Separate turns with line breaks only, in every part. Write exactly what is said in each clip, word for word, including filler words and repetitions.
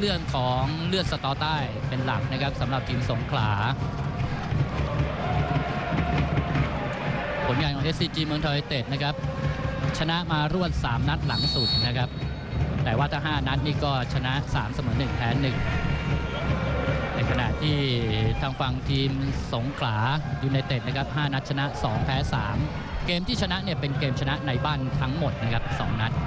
เรื่องของเลือดสตอใต้เป็นหลักนะครับสำหรับทีมสงขลาผลงานของ เอส ซี จี เมืองทองยูไนเต็ดนะครับชนะมารวดสามนัดหลังสุดนะครับแต่ว่าถ้าห้านัดนี่ก็ชนะสามเสมอหนึ่งแพ้หนึ่งในขณะที่ทางฝั่งทีมสงขลายูไนเต็ดนะครับห้านัดชนะสองแพ้สามเกมที่ชนะเนี่ยเป็นเกมชนะในบ้านทั้งหมดนะครับสองนัด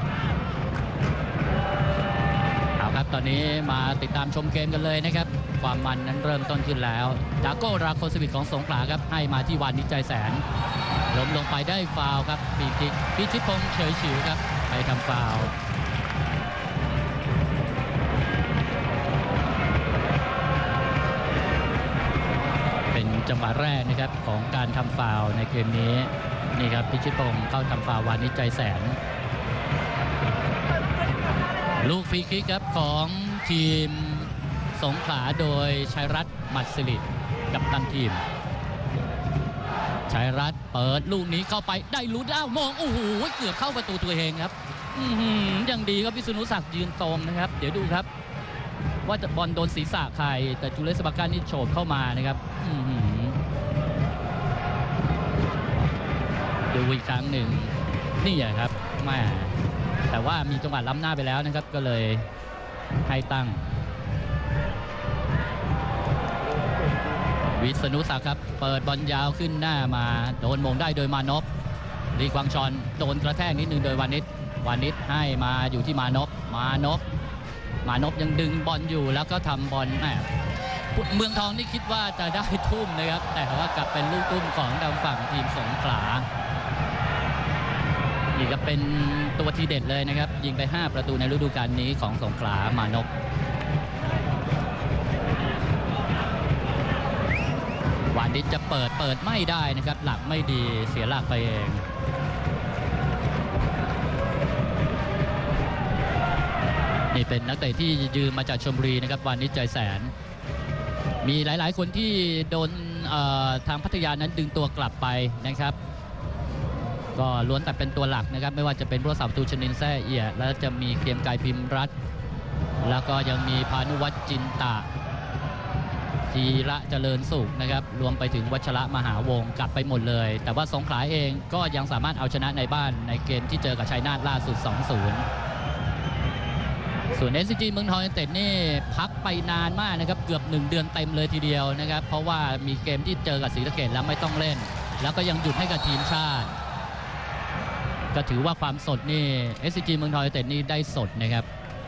เอาครับตอนนี้มาติดตามชมเกมกันเลยนะครับความมันนั้นเริ่มต้นขึ้นแล้วดาโก้ราโคสวิทของสงขลาครับให้มาที่วานิชใจแสนล้มลงไปได้ฟาวครับฟรีคิกพิชิตพงษ์เฉยฉิวครับไปทำฟาวเป็นจังหวะแรกนะครับของการทำฟาวในเกมนี้นี่ครับพิชิตพงษ์เข้าทำฟาววานิชใจแสนลูกฟรีคิกครับของทีมสงขลาโดยชัยรัตน์หมัดสิริกัปตันทีมชัยรัตน์เปิดลูกนี้เข้าไปได้ลุ้นอ้าวมองโอ้โหเกือบเข้าประตูตัวเองครับยังดีครับพิษณุศักดิ์ยืนตรงนะครับเดี๋ยวดูครับว่าจะบอลโดนศีรษะใครแต่จูเลสบาก้านี่โฉบเข้ามานะครับดูอีกครั้งหนึ่งนี่ครับแม่แต่ว่ามีจังหวะล้ำหน้าไปแล้วนะครับก็เลยให้ตั้งวิษณุศักดิ์ครับเปิดบอลยาวขึ้นหน้ามาโดนมงได้โดยมานพลีกวางชอนโดนกระแทกนิดนึงโดยวานิชวานิชให้มาอยู่ที่มานพมานพมานพยังดึงบอลอยู่แล้วก็ทำบอลแหมเมืองทองนี่คิดว่าจะได้ทุ่มนะครับแต่ว่ากลับเป็นลูกทุ่มของทางฝั่งทีมสงขลานี่ก็เป็นตัวทีเด็ดเลยนะครับยิงไปห้าประตูในฤดูกาลนี้ของสงขลามานพวานิชจะเปิดเปิดไม่ได้นะครับหลักไม่ดีเสียหลักไปเองนี่เป็นนักเตะที่ยืมมาจากชลบุรีนะครับวานิชใจแสนมีหลายๆคนที่โดนทางพัทยานั้นดึงตัวกลับไปนะครับก็ล้วนแต่เป็นตัวหลักนะครับไม่ว่าจะเป็นผู้รักษาประตูชนินแซ่เอี่ยแล้วจะมีเกรียงไกรพิมพ์รัตน์แล้วก็ยังมีพานุวัฒน์จินตะธีระเจริญสุขนะครับรวมไปถึงวัชระมหาวงศ์กลับไปหมดเลยแต่ว่าสงขลาเองก็ยังสามารถเอาชนะในบ้านในเกมที่เจอกับชัยนาทล่าสุด สองศูนย์ ส่วน เอส ซี จี เมืองทองยูไนเต็ดนี่พักไปนานมากนะครับเกือบหนึ่งเดือนเต็มเลยทีเดียวนะครับเพราะว่ามีเกมที่เจอกับศรีสะเกษแล้วไม่ต้องเล่นแล้วก็ยังหยุดให้กับทีมชาติก็ถือว่าความสดนี่ เอส ซี จี เมืองทองยูไนเต็ดนี่ได้สดนะครับ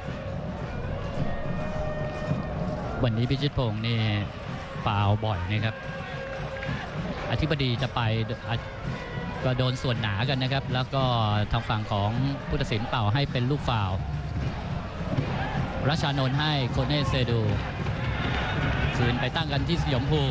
วันนี้พิชิตพงษ์นี่ฟาวบ่อยนะครับอธิบดีจะไปก็โดนส่วนหนากันนะครับแล้วก็ทางฝั่งของผู้ตัดสินเป่าให้เป็นลูกฟาวรัชานนท์ให้โคเนเซดูคืนไปตั้งกันที่สยามภู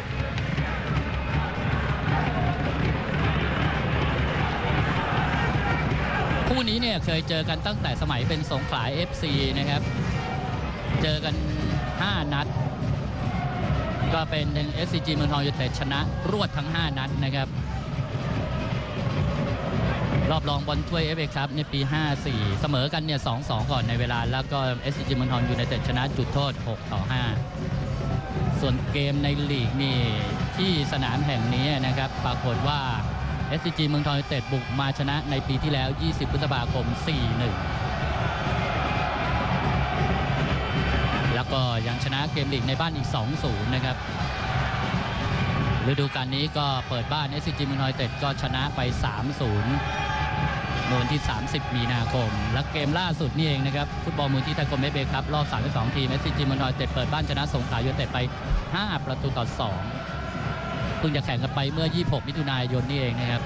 คู่นี้เนี่ยเคยเจอกันตั้งแต่สมัยเป็นสงขลา เอฟ ซี นะครับเจอกันห้านัดก็เป็นทาง เอส ซี จี เมืองทองยูไนเต็ดชนะรวดทั้งห้านัดนะครับรอบรองบอลถ้วย เอฟ เอ ครับในปีห้าสี่เสมอกันเนี่ย สองสอง ก่อนในเวลาแล้วก็ เอส ซี จี เมืองทองยูไนเต็ดชนะจุดโทษหกต่อห้าส่วนเกมในลีกนี่ที่สนามแห่งนี้นะครับปรากฏว่า เอส ซี จี เมืองทองยูไนเต็ดบุกมาชนะในปีที่แล้วยี่สิบพฤษภาคม สี่หนึ่ง แล้วก็ยังชนะเกมลีกในบ้านอีก สองศูนย์ นะครับฤดูกาลนี้ก็เปิดบ้าน เอส ซี จี เมืองทองยูไนเต็ดก็ชนะไป สามศูนย์ เมื่อวันที่สามสิบมีนาคมและเกมล่าสุดนี่เองนะครับฟุตบอลมูลที่ไทยคมเอฟเอครับรอบสามสิบสองทีม เอส ซี จี เมืองทองยูไนเต็ดเปิดบ้านชนะสงขลายูไนเต็ดไปห้าประตูต่อสองเพิ่งจะแข่งกันไปเมื่อยี่สิบหกมิถุนายนนี่เองนะครับ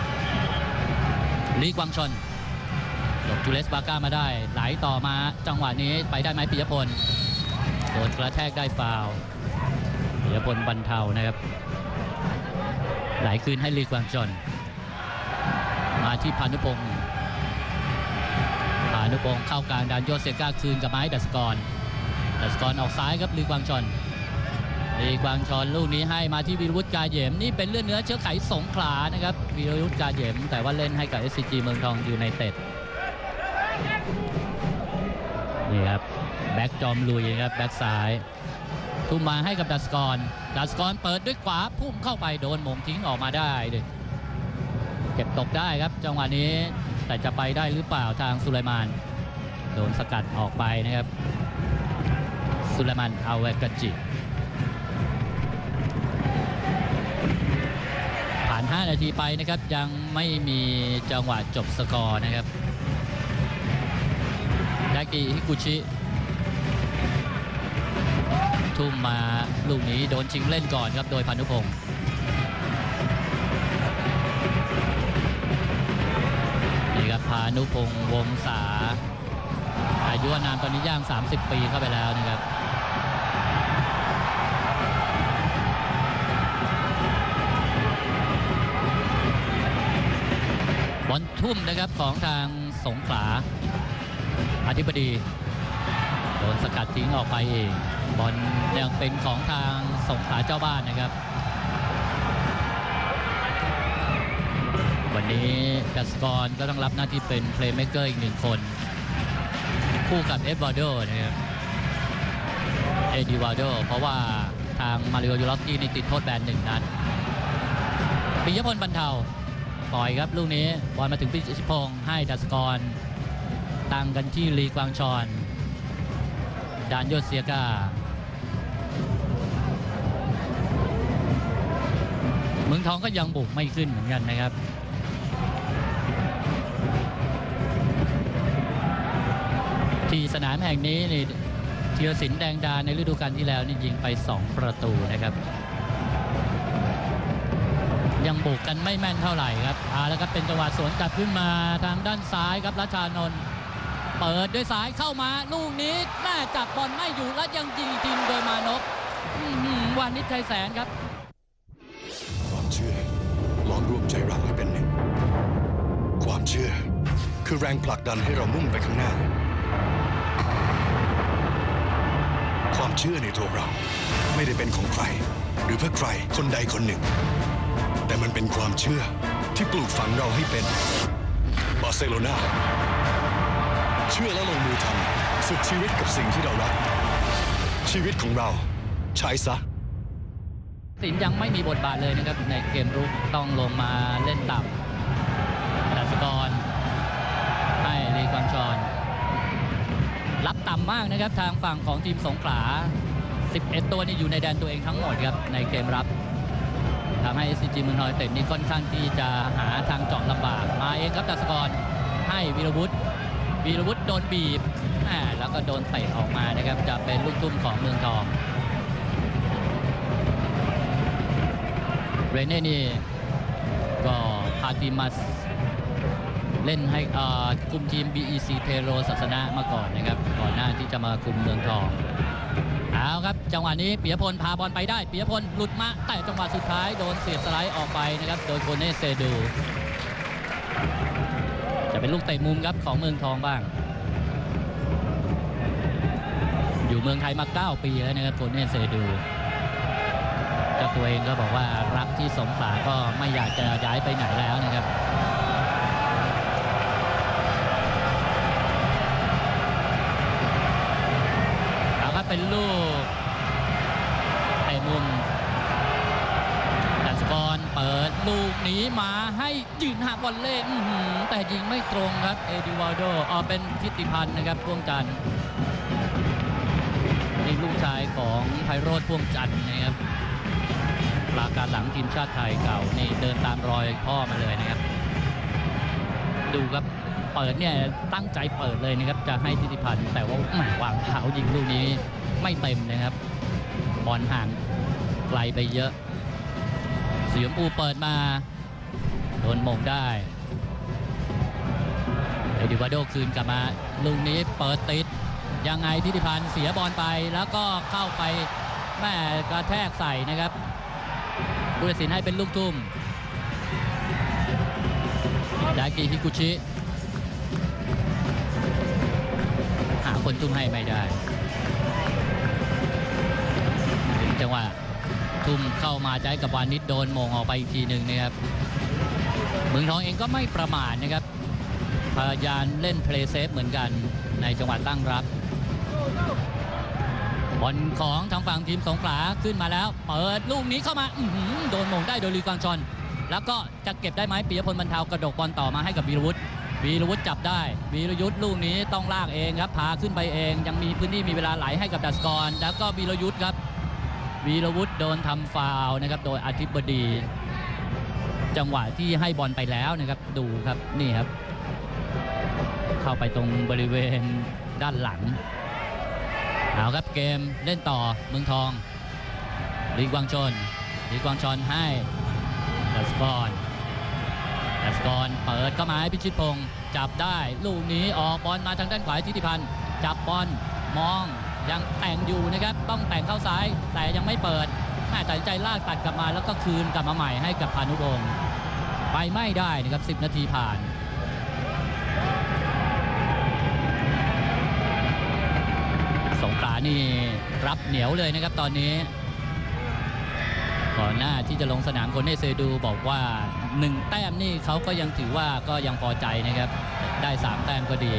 ลีกวังชนหลบจูเลสบาก้ามาได้ไหลต่อมาจังหวะนี้ไปได้ไหมปิยพลโดนกระแทกได้ฟาวล์ปิยพลบรรเทานะครับไหลคืนให้ลีกวังชนมาที่พานุพงศ์พานุพงศ์เข้ากลางดันโยเซก้าคืนกับไม้ดัสกรดัสกรออกซ้ายครับลีกวังชนลีกวังชนลูกนี้ให้มาที่วีรวุฒิกาเหยมนี่เป็นเลือดเนื้อเชื้อไขสงขลานะครับวีรวุฒิกาเหยมแต่ว่าเล่นให้กับ เอส ซี จี เมืองทองยูไนเต็ดนี่ครับแบ็กจอมลุยนะครับแบ็กซ้ายทุ่มมาให้กับดัสกรดัสกรเปิดด้วยขวาพุ่มเข้าไปโดนหม่งทิ้งออกมาได้เลยเก็บตกได้ครับจังหวะนี้แต่จะไปได้หรือเปล่าทางสุไลมานโดนสกัดออกไปนะครับสุไลมานอัลเวกาจิผ่านห้านาทีไปนะครับยังไม่มีจังหวะจบสกอร์นะครับดากิฮิกุชิทุ่มมาลูกนี้โดนชิงเล่นก่อนครับโดยพานุพงศ์นี่ครับพานุพงศ์วงศาอายุอานามตอนนี้ย่างสามสิบปีเข้าไปแล้วนะครับบอลทุ่มนะครับของทางสงขลาอธิบดีโดนสกัดทิ้งออกไปเองบอลยังเป็นของทางสงขลาเจ้าบ้านนะครับวันนี้ดัสกรก็ต้องรับหน้าที่เป็นเพลย์เมคเกอร์อีกหนึ่งคนคู่กับเอ็ดวาร์โดนะครับเอ็ดวาร์โดเพราะว่าทางมาริโอยูรอฟสกี้นี่ติดโทษแบนหนึ่งนัดปิยพลบรรเทาปล่อยครับลูกนี้บอลมาถึงพิชิตพงศ์ให้ดัสกรตั้งกันที่ลีกวางชอนดานโยเซียกาเมืองทองก็ยังบุกไม่ขึ้นเหมือนกันนะครับที่สนามแห่งนี้นี่ธีรศิลป์แดงดาในฤดูกาลที่แล้วนี่ยิงไปสองประตูนะครับยังบุกกันไม่แม่นเท่าไหร่ครับอ่าแล้วก็เป็นจังหวะสวนกลับขึ้นมาทางด้านซ้ายครับรัชชานนท์เปิดด้วยซ้ายเข้ามาลูกนี้แม่จับบอลไม่อยู่และยังยิงทีมโดยมานพวานิชชัยแสนครับ
ความเชื่อล้อมรวมใจรักให้เป็นหนึ่งความเชื่อคือแรงผลักดันให้เรามุ่งไปข้างหน้าความเชื่อในตัวเราไม่ได้เป็นของใครหรือเพื่อใครคนใดคนหนึ่งแต่มันเป็นความเชื่อที่ปลูกฝังเราให้เป็นบาร์เซโลนาเชื่อแล้วลงมือทำสุดชีวิตกับสิ่งที่เรารักชีวิตของเราใช้ซะ
สินยังไม่มีบทบาทเลยนะครับในเกมรุกต้องลงมาเล่นต่ำดัสกรให้ลีกวางชอนรับต่ำมากนะครับทางฝั่งของทีมสงขลาสิบเอ็ดตัวนี่อยู่ในแดนตัวเองทั้งหมดครับในเกมรับทำให้ เอส ซี จี เมืองทองยูไนเต็ดนี่ค่อนข้างที่จะหาทางเจาะลำบากมาเองครับดัสกรให้วีรวุฒิวีรวุฒิโดนบีบแล้วก็โดนเตะออกมานะครับจะเป็นลูกทุ่มของเมืองทองเรเน่นี่ก็พาทีมมาเล่นให้คุมทีม บี อี ซี เทโรศาสนะมาก่อนนะครับก่อนหน้าที่จะมาคุมเมืองทองเอาครับจังหวะนี้ปิยพลพาบอลไปได้ปิยพลหลุดมาแต่จังหวะสุดท้ายโดนเสียบสไลด์ออกไปนะครับโดยโคเน่เซดูจะเป็นลูกเตะมุมครับของเมืองทองบ้างอยู่เมืองไทยมาเก้าปีแล้วนะครับโคเน่เซดูเจ้าตัวเองก็บอกว่ารักที่สงขลาก็ไม่อยากจะย้ายไปไหนแล้วนะครับแล้วก็เป็นลูกเตะมุมดัสกรเปิดลูกหนีมาให้ยืนหักบอลเล่นแต่ยิงไม่ตรงครับเอดิวาโดออเป็นทิติพันธ์นะครับพ่วงจันทร์นี่ลูกชายของไพโรจน์พ่วงจันทร์นะครับปราการหลังทีมชาติไทยเก่านี่เดินตามรอยพ่อมาเลยนะครับดูครับเปิดเนี่ยตั้งใจเปิดเลยนะครับจะให้ทิติพันธ์แต่ว่าแหมวางเท้ายิงลูกนี้ไม่เต็มนะครับบอลห่างไกลไปเยอะสีชมพูเปิดมาโดนมงได้เอดิวาโดคืนกลับมาลูกนี้เปิดติดยังไงทิติพันธ์เสียบอลไปแล้วก็เข้าไปแม่กระแทกใส่นะครับผู้ตัดสินให้เป็นลูกทุ่มดากิฮิกุชิหาคนทุ่มให้ไม่ได้จังหวะทุ่มเข้ามาใจกับวานิชโดนมงออกไปอีกทีหนึ่งนะครับเมืองทองเองก็ไม่ประมาทนะครับพยายามเล่นเพลย์เซฟเหมือนกันในจังหวะตั้งรับบอลของทางฝั่งทีมสงขลาขึ้นมาแล้วเปิดลูกนี้เข้ามาอื้อหือโดนหม่งได้โดยลีกวางชอนแล้วก็จะเก็บได้ไหมปิยพลบรรเทากระดกบอลต่อมาให้กับวีรวุฒิวีรวุฒิจับได้วีรยุทธ์ลูกนี้ต้องลากเองครับพาขึ้นไปเองยังมีพื้นที่มีเวลาไหลให้กับดัชกรแล้วก็วีรยุทธ์ครับวีรวุฒิโดนทำฟาวล์นะครับโดยอธิบดี จังหวะที่ให้บอลไปแล้วนะครับดูครับนี่ครับเข้าไปตรงบริเวณด้านหลังเอาครับเกมเล่นต่อเมืองทองลีกวางชนลีกวางชนให้ดัชกรดัชกรเปิดเข้ามาให้พิชิตพงศ์จับได้ลูกนี้ออกบอลมาทางด้านขวาทิติพันธ์จับบอลมองยังแต่งอยู่นะครับต้องแต่งเข้าซ้ายแต่ยังไม่เปิดแม่ตัดสินใจลากตัดกลับมาแล้วก็คืนกลับมาใหม่ให้กับพานุพงศ์ไปไม่ได้นะครับสิบนาทีผ่านสงขลานี่รับเหนียวเลยนะครับตอนนี้ก่อนหน้าที่จะลงสนามโคเน่เซดูบอกว่าหนึ่งแต้มนี่เขาก็ยังถือว่าก็ยังพอใจนะครับได้สามแต้มก็ดี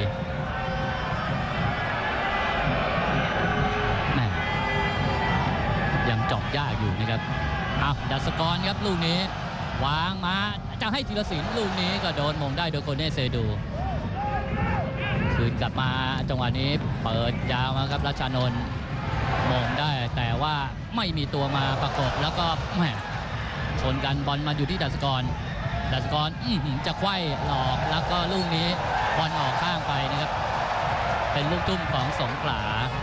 แม่ยังจบยากอยู่นะครับอ้าวดัชกรครับลูกนี้วางมาจะให้ธีรศิลป์ลูกนี้ก็โดนมงได้โดยโคเน่เซดูคืนกลับมาจังหวะนี้เปิดยาวมาครับรัชานนท์มงได้แต่ว่าไม่มีตัวมาประกบแล้วก็แหมชนกันบอลมาอยู่ที่ดัชกรดัชกรจะไขว้หลอกแล้วก็ลูกนี้บอลออกข้างไปนะครับเป็นลูกตุ้มของสงขลา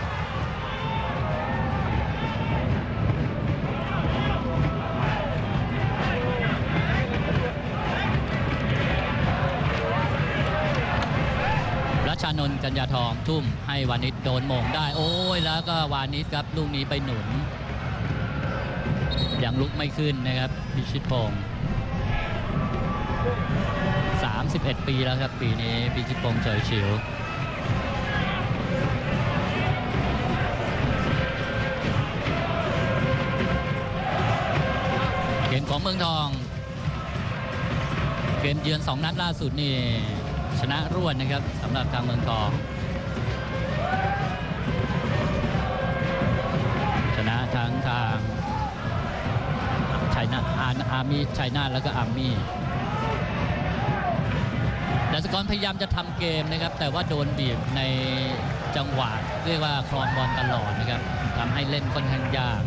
รัชานนท์กัญญาทองทุ่มให้วานิชโดนโมงได้โอ้ยแล้วก็วานิชครับลูกนี้ไปหนุนยังลุกไม่ขึ้นนะครับพิชิตพงศ์สามสิบเอ็ดปีแล้วครับปีนี้พิชิตพงศ์เฉยฉิวเกมของเมืองทองเกมเยือนสองนัดล่าสุดนี่ชนะรวดนะครับสำหรับทางเมืองทองชนะทั้งทางชัยนาทอาร์มี่ชัยนาทแล้วก็อาร์มี่ดัชกรพยายามจะทำเกมนะครับแต่ว่าโดนบีบในจังหวะเรียกว่าครองบอลตลอดนะครับทำให้เล่นค่อนข้างยาก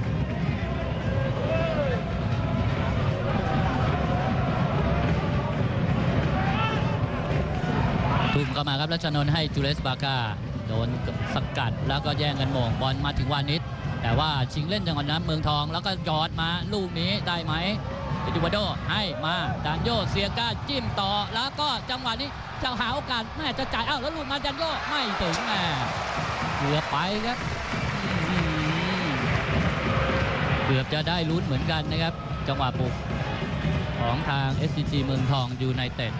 ทุ่มเข้ามาครับรัชนนท์ให้จูเลสบาก้าโดนสกัดแล้วก็แย่งกันโมงบอลมาถึงวานิชแต่ว่าชิงเล่นจังหวะนั้นเมืองทองแล้วก็ยอดมาลูกนี้ได้ไหมเอดิวาโดให้มาดานโยเซียก้าจิ้มต่อแล้วก็จังหวะนี้จะหาโอกาสแม่จะจ่ายอ้าวแล้วหลุดมาดานโยไม่ถึงแม่เกือบไปครับเกือบจะได้ลุ้นเหมือนกันนะครับจังหวะบุกของทาง เอส ซี จี เมืองทองยูไนเต็ด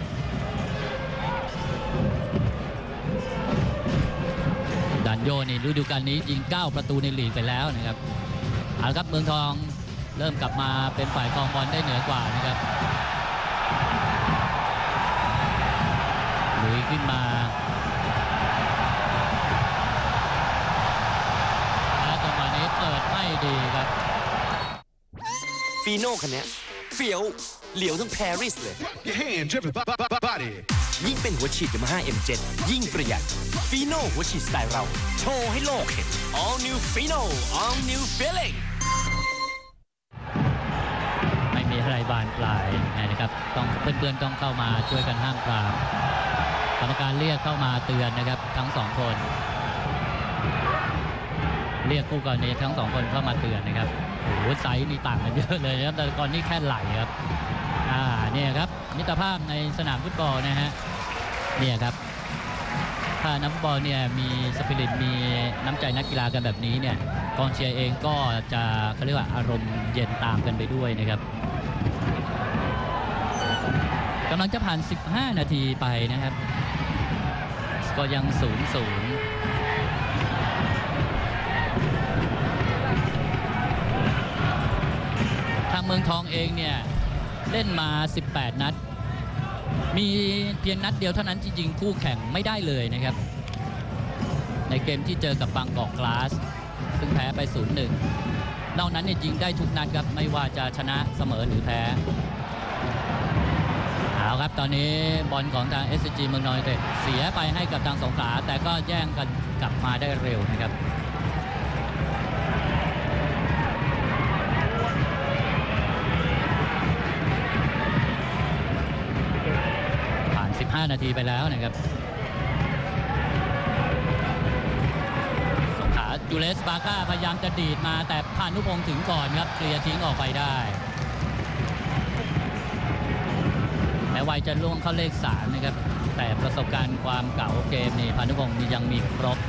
ดันโยนี่ฤดูกาลนี้ยิงเก้าประตูในลีกไปแล้วนะครับเอาครับเมืองทองเริ่มกลับมาเป็นฝ่ายครองบอลได้เหนือกว่านะครับลุยขึ้นมาและจังหวะนี้เปิดไม่ดีครับ
ฟีโน่คันนี้เฟี้ยวเหลียวทั้งปารีสเลย ยิ่งเป็นหัวฉีด Yamaha เอ็ม เจ็ด ยิ่งประหยัดฟีโน่หัวฉีดสไตล์เราโชว์ให้โลกเห็น All New Fino All New Feeling
ไม่มีอะไรบานปลายนะครับต้องเพื่อนๆต้องเข้ามาช่วยกันห้ามปรามกรรมการเรียกเข้ามาเตือนนะครับทั้งสองคนเรียกคู่กรณีทั้งสองคนเข้ามาเตือนนะครับโอ้โหไซส์นี่ต่างกันเยอะเลยนะครับแต่ก่อนนี้แค่ไหลครับอ่าเนี่ยครับมิตรภาพในสนามฟุตบอลนะฮะเนี่ยครับถ้านักฟุตบอลเนี่ยมีสปิริตมีน้ำใจนักกีฬากันแบบนี้เนี่ยกองเชียร์เองก็จะเขาเรียกว่าอารมณ์เย็นตามกันไปด้วยนะครับกำลังจะผ่านสิบห้านาทีไปนะครับก็ยังศูนย์ศูนย์ทางเมืองทองเองเนี่ยเล่นมาสิบแปดนัดมีเพียงนัดเดียวเท่านั้นที่ยิงคู่แข่งไม่ได้เลยนะครับในเกมที่เจอกับบางกอกกลาสซึ่งแพ้ไป ศูนย์หนึ่ง นอกนั้นเนี่ยยิงได้ทุกนัดครับไม่ว่าจะชนะเสมอหรือแพ้เอาครับตอนนี้บอลของทาง เอส ซี จี เมืองนนท์ยูไนเต็ดเสียไปให้กับทางสงขลาแต่ก็แย่งกันกลับมาได้เร็วนะครับผ่านสิบห้านาทีไปแล้วนะครับสงขลาจูเลสบาก้าพยายามจะดีดมาแต่พานุพงษ์ถึงก่อนครับเคลียร์ทิ้งออกไปได้แม้วัยจะล่วงเข้าเลขสามนะครับแต่ประสบการณ์ความเก่าเกมนี่พานุพงษ์ยังมีครบ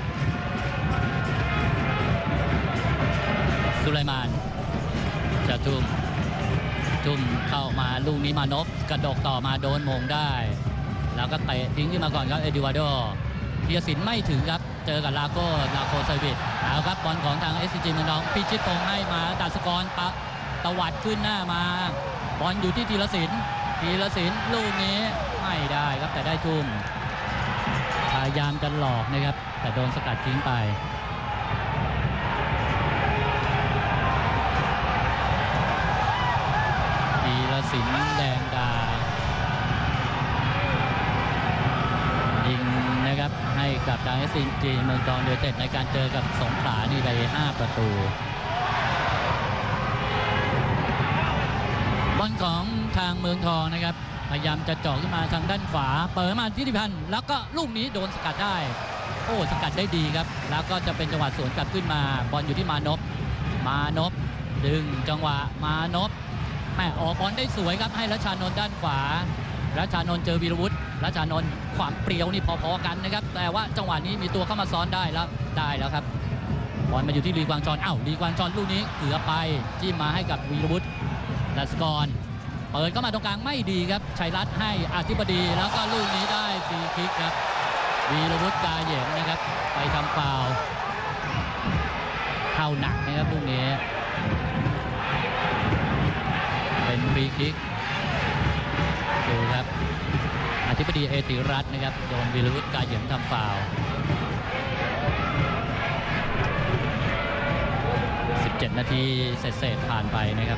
สุไลมานจะทุ่มทุ่มเข้ามาลูกนี้มานพกระดกต่อมาโดนมงได้แล้วก็เตะทิ้งขึ้นมาก่อนครับเอดิวาโดเทียสินไม่ถึงครับเจอกับลาโก้ลาโกไซบิดเอาครับบอลของทาง เอส ซี จี เมืองนนท์พิชิตพงษ์ให้มาดาสกรปะตวัดขึ้นหน้ามาบอลอยู่ที่ธีรศิลป์ธีรศิลป์ลูกนี้ไม่ได้ครับแต่ได้ทุ่มพยายามจะหลอกนะครับแต่โดนสกัดทิ้งไปธีรศิลป์แดงดายิงนะครับให้กับทาง เอส ซี จี เมืองทองยูไนเต็ดในการเจอกับสงขลานี่ไปห้าประตูบอลของทางเมืองทองนะครับพยายามจะเจาะขึ้นมาทางด้านขวาเปิดมาที่ธิพันธ์แล้วก็ลูกนี้โดนสกัดได้โอ้สกัดได้ดีครับแล้วก็จะเป็นจังหวะสวนกลับขึ้นมาบอลอยู่ที่มานพมานพดึงจังหวะมานพแม่ออกบอลได้สวยครับให้รัชชานนท์ด้านขวารัชชานนท์เจอวีรวุฒิรัชชานนท์ความเปรี้ยวนี่พอๆกันนะครับแต่ว่าจังหวะนี้มีตัวเข้ามาซ้อนได้แล้วได้แล้วครับบอลมาอยู่ที่ลีกวางจอนอ้าวลีกวางจอนลูกนี้เกือบไปที่มาให้กับวีรวุฒิดัสกรเปิดเข้ามาตรงกลางไม่ดีครับชัยรัตน์ให้อธิบดีแล้วก็ลูกนี้ได้ฟรีคิกครับวีรวุฒิกาเหยมนะครับไปทำฟาวล์เข้าหนักนะครับลูกนี้เป็นฟรีคิกดูครับอธิบดีเอติรัตน์นะครับโดนวีรวุฒิกาเหยมทำฟาวล์สิบเจ็ดนาทีเศษๆผ่านไปนะครับ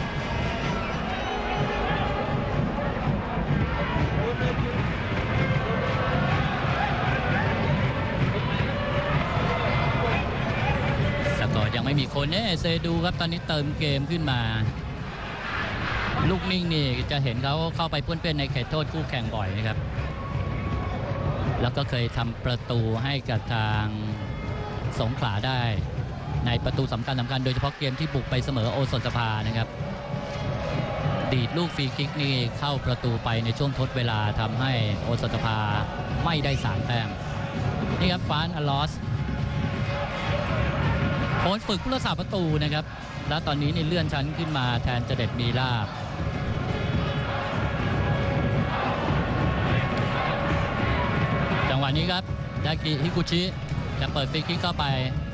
ยังไม่มีคนเนี่ยเซดูครับตอนนี้เติมเกมขึ้นมาลูกนิ่งนี่จะเห็นเขาเข้าไปป้วนเปี้ยนในเขตโทษคู่แข่งบ่อยนะครับแล้วก็เคยทำประตูให้กับทางสงขลาได้ในประตูสำคัญสำคัญโดยเฉพาะเกมที่บุกไปเสมอโอสถสภานะครับดีดลูกฟรีคิกนี่เข้าประตูไปในช่วงทดเวลาทำให้โอสถสภาไม่ได้สามแต้มนี่ครับฟานอลอสโค้ชฝึกผู้รักษาประตูนะครับแล้วตอนนี้นี่เลื่อนชั้นขึ้นมาแทนเจเด็ดมีลาบจังหวะนี้ครับดากิฮิกุชิจะเปิดฟรีคิกเข้าไป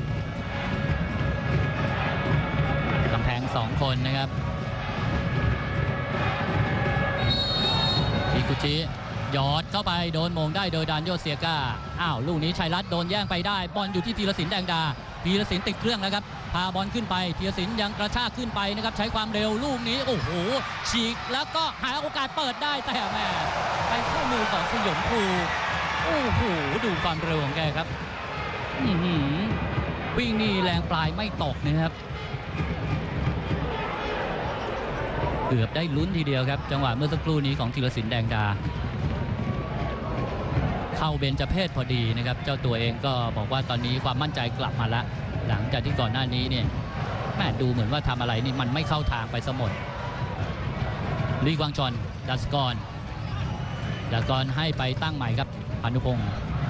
กำแพงสองคนนะครับฮิกุชิยอดเข้าไปโดนมงได้โดยดานโยเซียก้าอ้าวลูกนี้ชัยรัตน์โดนแย่งไปได้บอลอยู่ที่ธีรศิลป์แดงดาธีรศิลป์ติดเครื่องแล้วครับพาบอลขึ้นไปธีรศิลป์ยังกระชากขึ้นไปนะครับใช้ความเร็วลูกนี้โอ้โหฉีกแล้วก็หาโอกาสเปิดได้แต่แม่ไปเข้ามือของสยมภูโอ้โหดูความเร็วของแกครับวิ่งนี่แรงปลายไม่ตกนะครับเกือบได้ลุ้นทีเดียวครับจังหวะเมื่อสักครู่นี้ของธีรศิลป์แดงดาเข้าเบญจเพศพอดีนะครับเจ้าตัวเองก็บอกว่าตอนนี้ความมั่นใจกลับมาแล้วหลังจากที่ก่อนหน้านี้เนี่ยแม่ดูเหมือนว่าทำอะไรนี่มันไม่เข้าทางไปซะหมดลีกวางจอนดัสกรดัสกรให้ไปตั้งใหม่ครับพานุพงษ์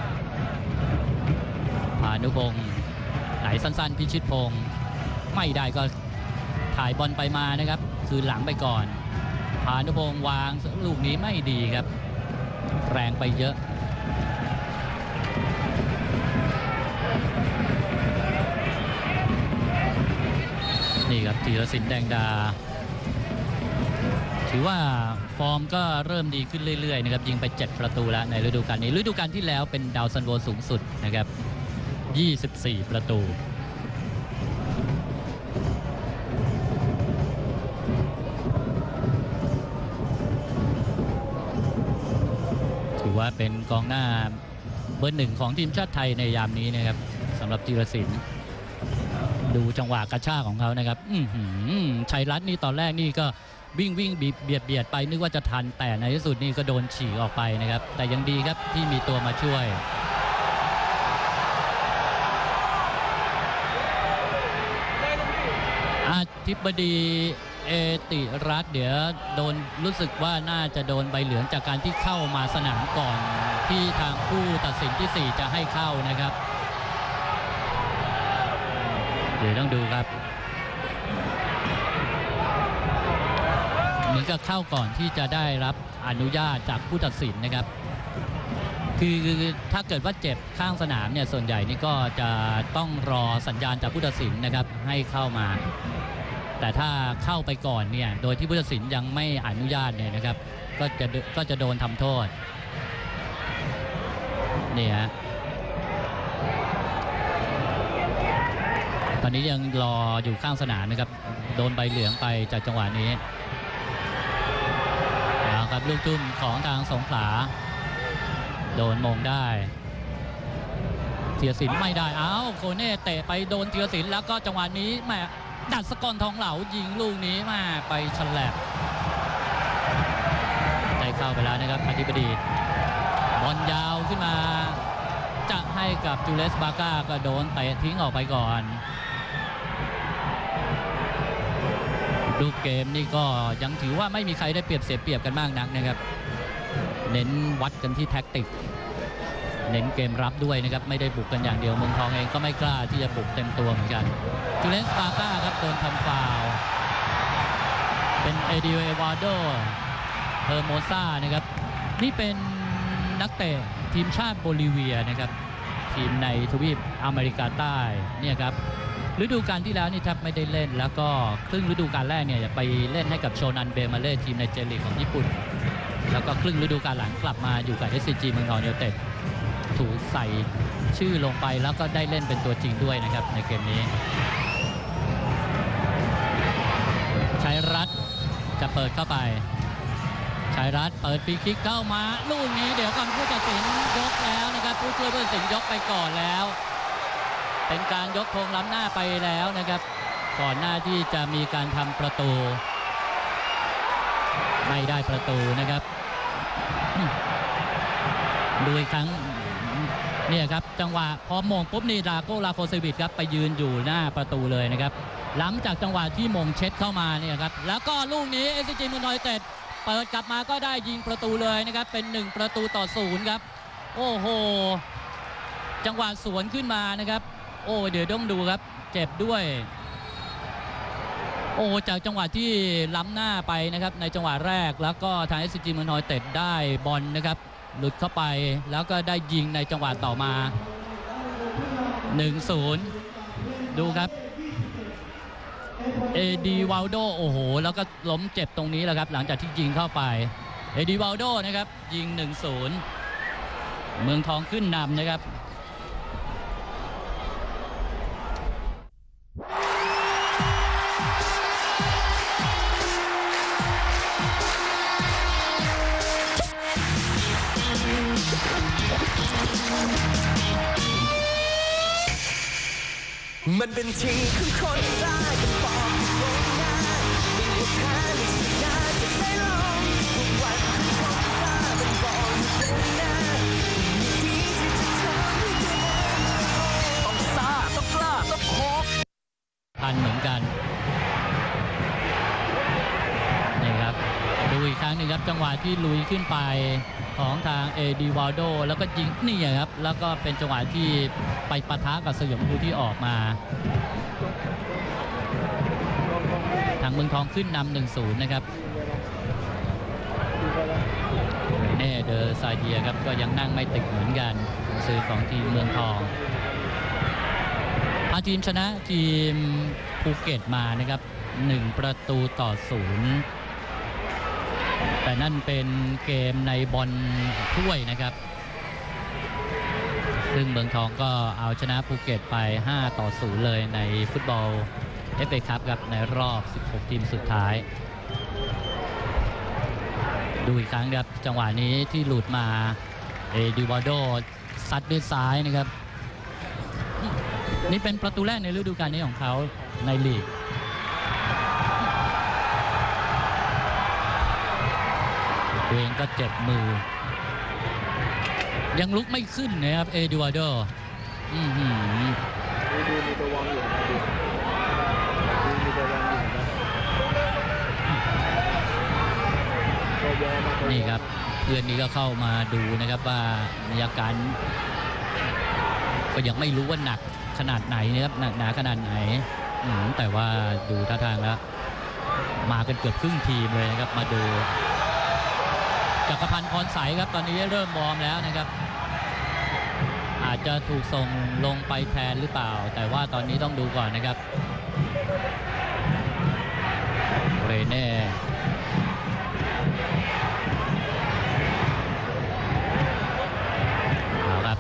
พานุพงษ์ไหนสั้นๆพิชิตพงษ์ไม่ได้ก็ถ่ายบอลไปมานะครับคืนหลังไปก่อนพานุพงษ์วางลูกนี้ไม่ดีครับแรงไปเยอะนี่ครับธีรศิลป์แดงดาถือว่าฟอร์มก็เริ่มดีขึ้นเรื่อยๆนะครับยิงไปเจ็ดประตูแล้วในฤดูกาลนี้ฤดูกาลที่แล้วเป็นดาวซันโวสูงสุดนะครับยี่สิบสี่ประตูถือว่าเป็นกองหน้าเบอร์หนึ่งของทีมชาติไทยในยามนี้นะครับสำหรับธีรศิลป์ดูจังหวะกระชากของเขานะครับชัยรัตน์นี่ตอนแรกนี่ก็วิ่งวิ่งเบียดเบียดไปนึกว่าจะทันแต่ในที่สุดนี่ก็โดนฉีกออกไปนะครับแต่ยังดีครับที่มีตัวมาช่วยอธิบดีเอติรัตน์เดี๋ยวโดนรู้สึกว่าน่าจะโดนใบเหลืองจากการที่เข้ามาสนามก่อนที่ทางผู้ตัดสินที่สี่จะให้เข้านะครับเดี๋ยวต้องดูครับเหมือนกับเข้าก่อนที่จะได้รับอนุญาตจากผู้ตัดสินนะครับคือถ้าเกิดว่าเจ็บข้างสนามเนี่ยส่วนใหญ่นี่ก็จะต้องรอสัญญาณจากผู้ตัดสินนะครับให้เข้ามาแต่ถ้าเข้าไปก่อนเนี่ยโดยที่ผู้ตัดสินยังไม่อนุญาตเนี่ยนะครับก็จะก็จะโดนทำโทษเนี่ยตอนนี้ยังรออยู่ข้างสนามนะครับโดนใบเหลืองไปจากจังหวะนี้ครับลูกทุ่มของทางสงขลาโดนมงได้ธีรศิลป์ไม่ได้อ้าวโคเน่เตะไปโดนธีรศิลป์แล้วก็จังหวะนี้แม่ดัชกรทองเหลายิงลูกนี้มาไปฉลับได้เข้าไปแล้วนะครับอธิบดีบอลยาวขึ้นมาจะให้กับจูเลสบาก้าก็โดนเตะทิ้งออกไปก่อนดูเกมนี่ก็ยังถือว่าไม่มีใครได้เปรียบเสียเปรียบกันมากนักนะครับเน้นวัดกันที่แท็กติกเน้นเกมรับด้วยนะครับไม่ได้บุกกันอย่างเดียวเมืองทองเองก็ไม่กล้าที่จะบุกเต็มตัวเหมือนกันจูเลนสปาก้าครับโดนทำฟาวล์เป็นเอดิโอเอวาโดเฮอร์โมซานะครับนี่เป็นนักเตะทีมชาติโบลิเวียนะครับทีมในทวีปอเมริกาใต้เนี่ยครับฤดูกาลที่แล้วนี่แทบไม่ได้เล่นแล้วก็ครึ่งฤดูกาลแรกเนี่ยไปเล่นให้กับโชนันเบมาเล่ทีมในเจลีกของญี่ปุ่นแล้วก็ครึ่งฤดูกาลหลังกลับมาอยู่กับ เอส ซี จี เมืองทองยูไนเต็ดถูกใส่ชื่อลงไปแล้วก็ได้เล่นเป็นตัวจริงด้วยนะครับในเกมนี้ชัยรัตน์จะเปิดเข้าไปชัยรัตน์เปิดฟรีคิกเข้ามาลูกนี้เดี๋ยวก่อนผู้ตัดสินยกแล้วนะครับผู้ช่วยผู้ตัดสินยกไปก่อนแล้วเป็นการยกธงล้ำหน้าไปแล้วนะครับก่อนหน้าที่จะมีการทำประตูไม่ได้ประตูนะครับดูอีกครั้งเนี่ยครับจังหวะพอมงปุ๊บนี่ลาโก้ลาโคเซวิชครับไปยืนอยู่หน้าประตูเลยนะครับหลังจากจังหวะที่มงเช็ดเข้ามาเนี่ยครับแล้วก็ลูกนี้ เอส ซี จี เมืองทองยูไนเต็ดเปิดกลับมาก็ได้ยิงประตูเลยนะครับเป็นหนึ่งประตูต่อศูนย์ครับโอ้โหจังหวะสวนขึ้นมานะครับโอ้เดี๋ยวต้องดูครับเจ็บด้วยโอ้จากจังหวะที่ล้ำหน้าไปนะครับในจังหวะแรกแล้วก็ทาง เอส ซี จี เมืองทองยูไนเต็ดได้บอลนะครับหลุดเข้าไปแล้วก็ได้ยิงในจังหวะต่อมา หนึ่งศูนย์ ดูครับเอดีวาลโดโอ้โหแล้วก็ล้มเจ็บตรงนี้แหละครับหลังจากที่ยิงเข้าไปเอดีวาลโดนะครับยิง หนึ่งศูนย์ เมืองทองขึ้นนำนะครับ
มันเป็นทีของคนร้ายเป็นปอมวงงานไม่มีแพ้ไม่ชนะจะไม่ลงทุกวันของคนร้ายเป็นปอมวงงานมีดีที่จะทำให้เดินต้องซ่าต้องกล้าต้องโคก
พันเหมือนกันนี่ครับดูอีกครั้งหนึ่งครับจังหวะที่ลุยขึ้นไปของทางเอดีวาลโดแล้วก็ยิงนี่ครับแล้วก็เป็นจังหวะที่ไปปะทะกับสยามภูที่ออกมาทางเมืองทองขึ้นนำ หนึ่งศูนย์ นะครับเน่เดอร์ซาเดียครับก็ยังนั่งไม่ติดเหมือนกันซื้อของทีมเมืองทองพาทีมชนะทีมภูเก็ตมานะครับหนึ่งประตูต่อศูนย์แต่นั่นเป็นเกมในบอลถ้วยนะครับคซึ่งเมืองทองก็เอาชนะภูเก็ตไปห้าต่อศูนย์เลยในฟุตบอล เอฟ เอ คัพครับในรอบสิบหกทีมสุดท้ายดูอีกครั้งครับจังหวะนี้ที่หลุดมาเอดิวาโดซัดด้วยซ้ายนะครับนี่เป็นประตูแรกในฤดูกาลนี้ของเขาในลีกตัวเองก็เจ็บมือยังลุกไม่ขึ้นนะครับเอดิวาโดอือหือดูมีตัววางอยู่นะดูมีตัววางอยู่นะนี่ครับเพื่อนนี้ก็เข้ามาดูนะครับว่ามีอาการก็ยังไม่รู้ว่าหนักขนาดไหนนะครับหนักหนาขนาดไหนแต่ว่าดูท่าทางแล้วมากันเกือบครึ่งทีมเลยนะครับมาดูจักรพันธ์พรใสครับตอนนี้เริ่มวอร์มแล้วนะครับอาจจะถูกส่งลงไปแทนหรือเปล่าแต่ว่าตอนนี้ต้องดูก่อนนะครับเรเน่เอาครับ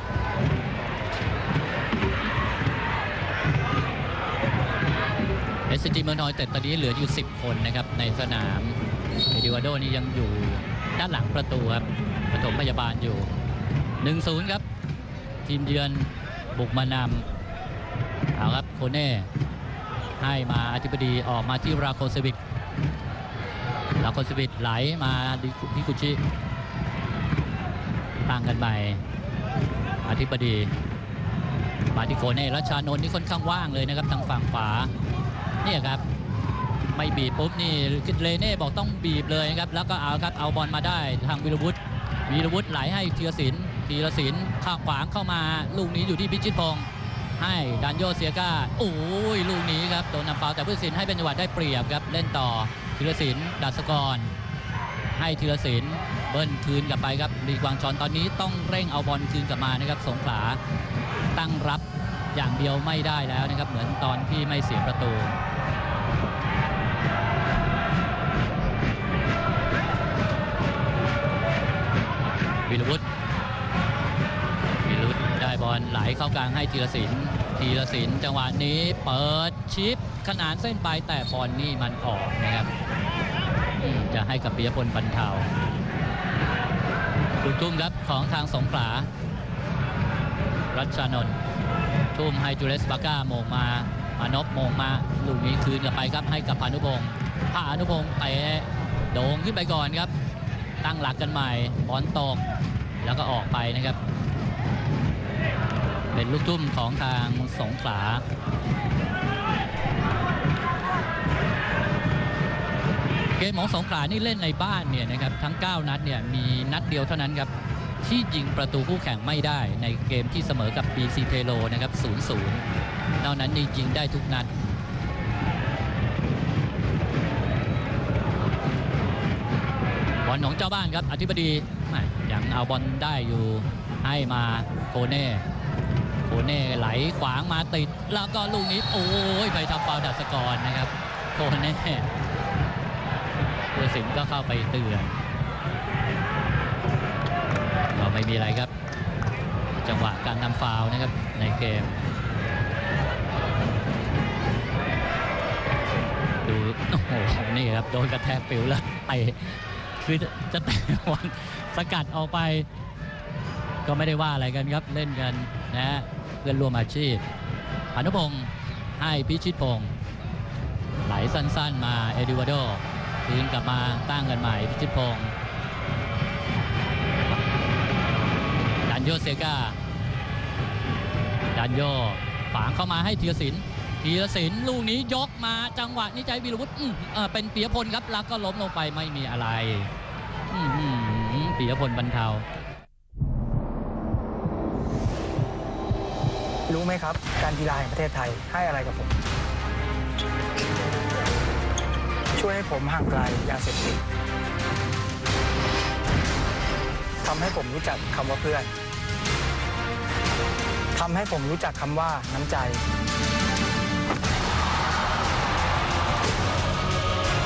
เอส ซี จี เมืองทองแต่ตอนนี้เหลืออยู่สิบคนนะครับในสนามเอดิวาโดนี่ยังอยู่ด้านหลังประตูครับปฐมพยาบาลอยู่ หนึ่งศูนย์ ครับทีมเยือนบุกมานำเอาครับโคเน่ให้มาอธิบดีออกมาที่ราโคเซวิกราโคเซวิกไหลมาที่กุชิตั้งกันใหม่อธิบดีมาที่โคเน่รัชชานนท์นี่ค่อนข้างว่างเลยนะครับทางฝั่งขวาเนี่ยครับไม่บีบปุ๊บนี่เรเน่บอกต้องบีบเลยนะครับแล้วก็เอาครับเอาบอลมาได้ทางวีรวุฒิวีรวุฒิไหลให้ธีรศิลป์ธีรศิลป์ข้างขวางเข้ามาลูกนี้อยู่ที่พิชิตพงษ์ให้ดันโยเซียก้าโอ้ยลูกนี้ครับโดนนำฟาวล์แต่ผู้ตัดสินให้เป็นจังหวะได้เปรียบครับเล่นต่อธีรศิลป์ดัชกรให้ธีรศิลป์เบิ้ลคืนกลับไปครับลีกวางชอนตอนนี้ต้องเร่งเอาบอลคืนกลับมานะครับสงขลาตั้งรับอย่างเดียวไม่ได้แล้วนะครับเหมือนตอนที่ไม่เสียประตูวีรวุฒิวีรวุฒิได้บอลไหลเข้ากลางให้ธีรศิลป์ธีรศิลป์จังหวะนี้เปิดชิปขนานเส้นไปแต่บอลนี่มันออกนะครับจะให้กับปิยพลบรรเทาลูกทุ่มครับของทางสงขลารัชชานนท์ทุ่มให้จูเลสบาก้าโมงมามานพโมงมาลูกนี้คืนกลับไปครับให้กับพานุพงศ์พานุพงศ์เตะโด่งขึ้นไปก่อนครับตั้งหลักกันใหม่บอลตกแล้วก็ออกไปนะครับเป็นลูกทุ่มของทางสงขลาเกมของสงขลานี่เล่นในบ้านเนี่ยนะครับทั้งเก้านัดเนี่ยมีนัดเดียวเท่านั้นครับที่ยิงประตูคู่แข่งไม่ได้ในเกมที่เสมอกับ บี ซี เทโลนะครับ ศูนย์ศูนย์ นอกนั้นนี่ยิงได้ทุกนัดบอลของเจ้าบ้านครับอธิบดียังเอาบอลได้อยู่ให้มาโคเน่โคเน่ไหลขวางมาติดแล้วก็ลูกนี้โอ้ยไปทำฟาวล์ดัชกรนะครับโคเน่ผู้ตัดสินก็เข้าไปเตือนก็ไม่มีอะไรครับจังหวะการทำฟาวล์นะครับในเกมดูโอ้โหนี่ครับโดนกระแทกปิวแล้วไปคือจะแต่บอลสกัดออกไปก็ไม่ได้ว่าอะไรกันครับเล่นกันนะเพื่อนร่วมอาชีพอนุพงศ์ให้พิชิตพงศ์ไหลสั้นๆมาเอดิวาโดคืนกลับมาตั้งกันใหม่พิชิตพงศ์ดันโยเซกาดันโยฝางเข้ามาให้ธีรศิลป์ธีรศิลป์ลูกนี้ยกมาจังหวะนี้ใจวีรวุฒิเป็นปิยพลครับแล้วก็ล้มลงไปไม่มีอะไรปิยพลบรรเทา
รู้ไหมครับการกีฬาแห่งประเทศไทยให้อะไรกับผมช่วยให้ผมห่างไกลยาเสพติดทำให้ผมรู้จักคำว่าเพื่อนทำให้ผมรู้จักคำว่าน้ำใจ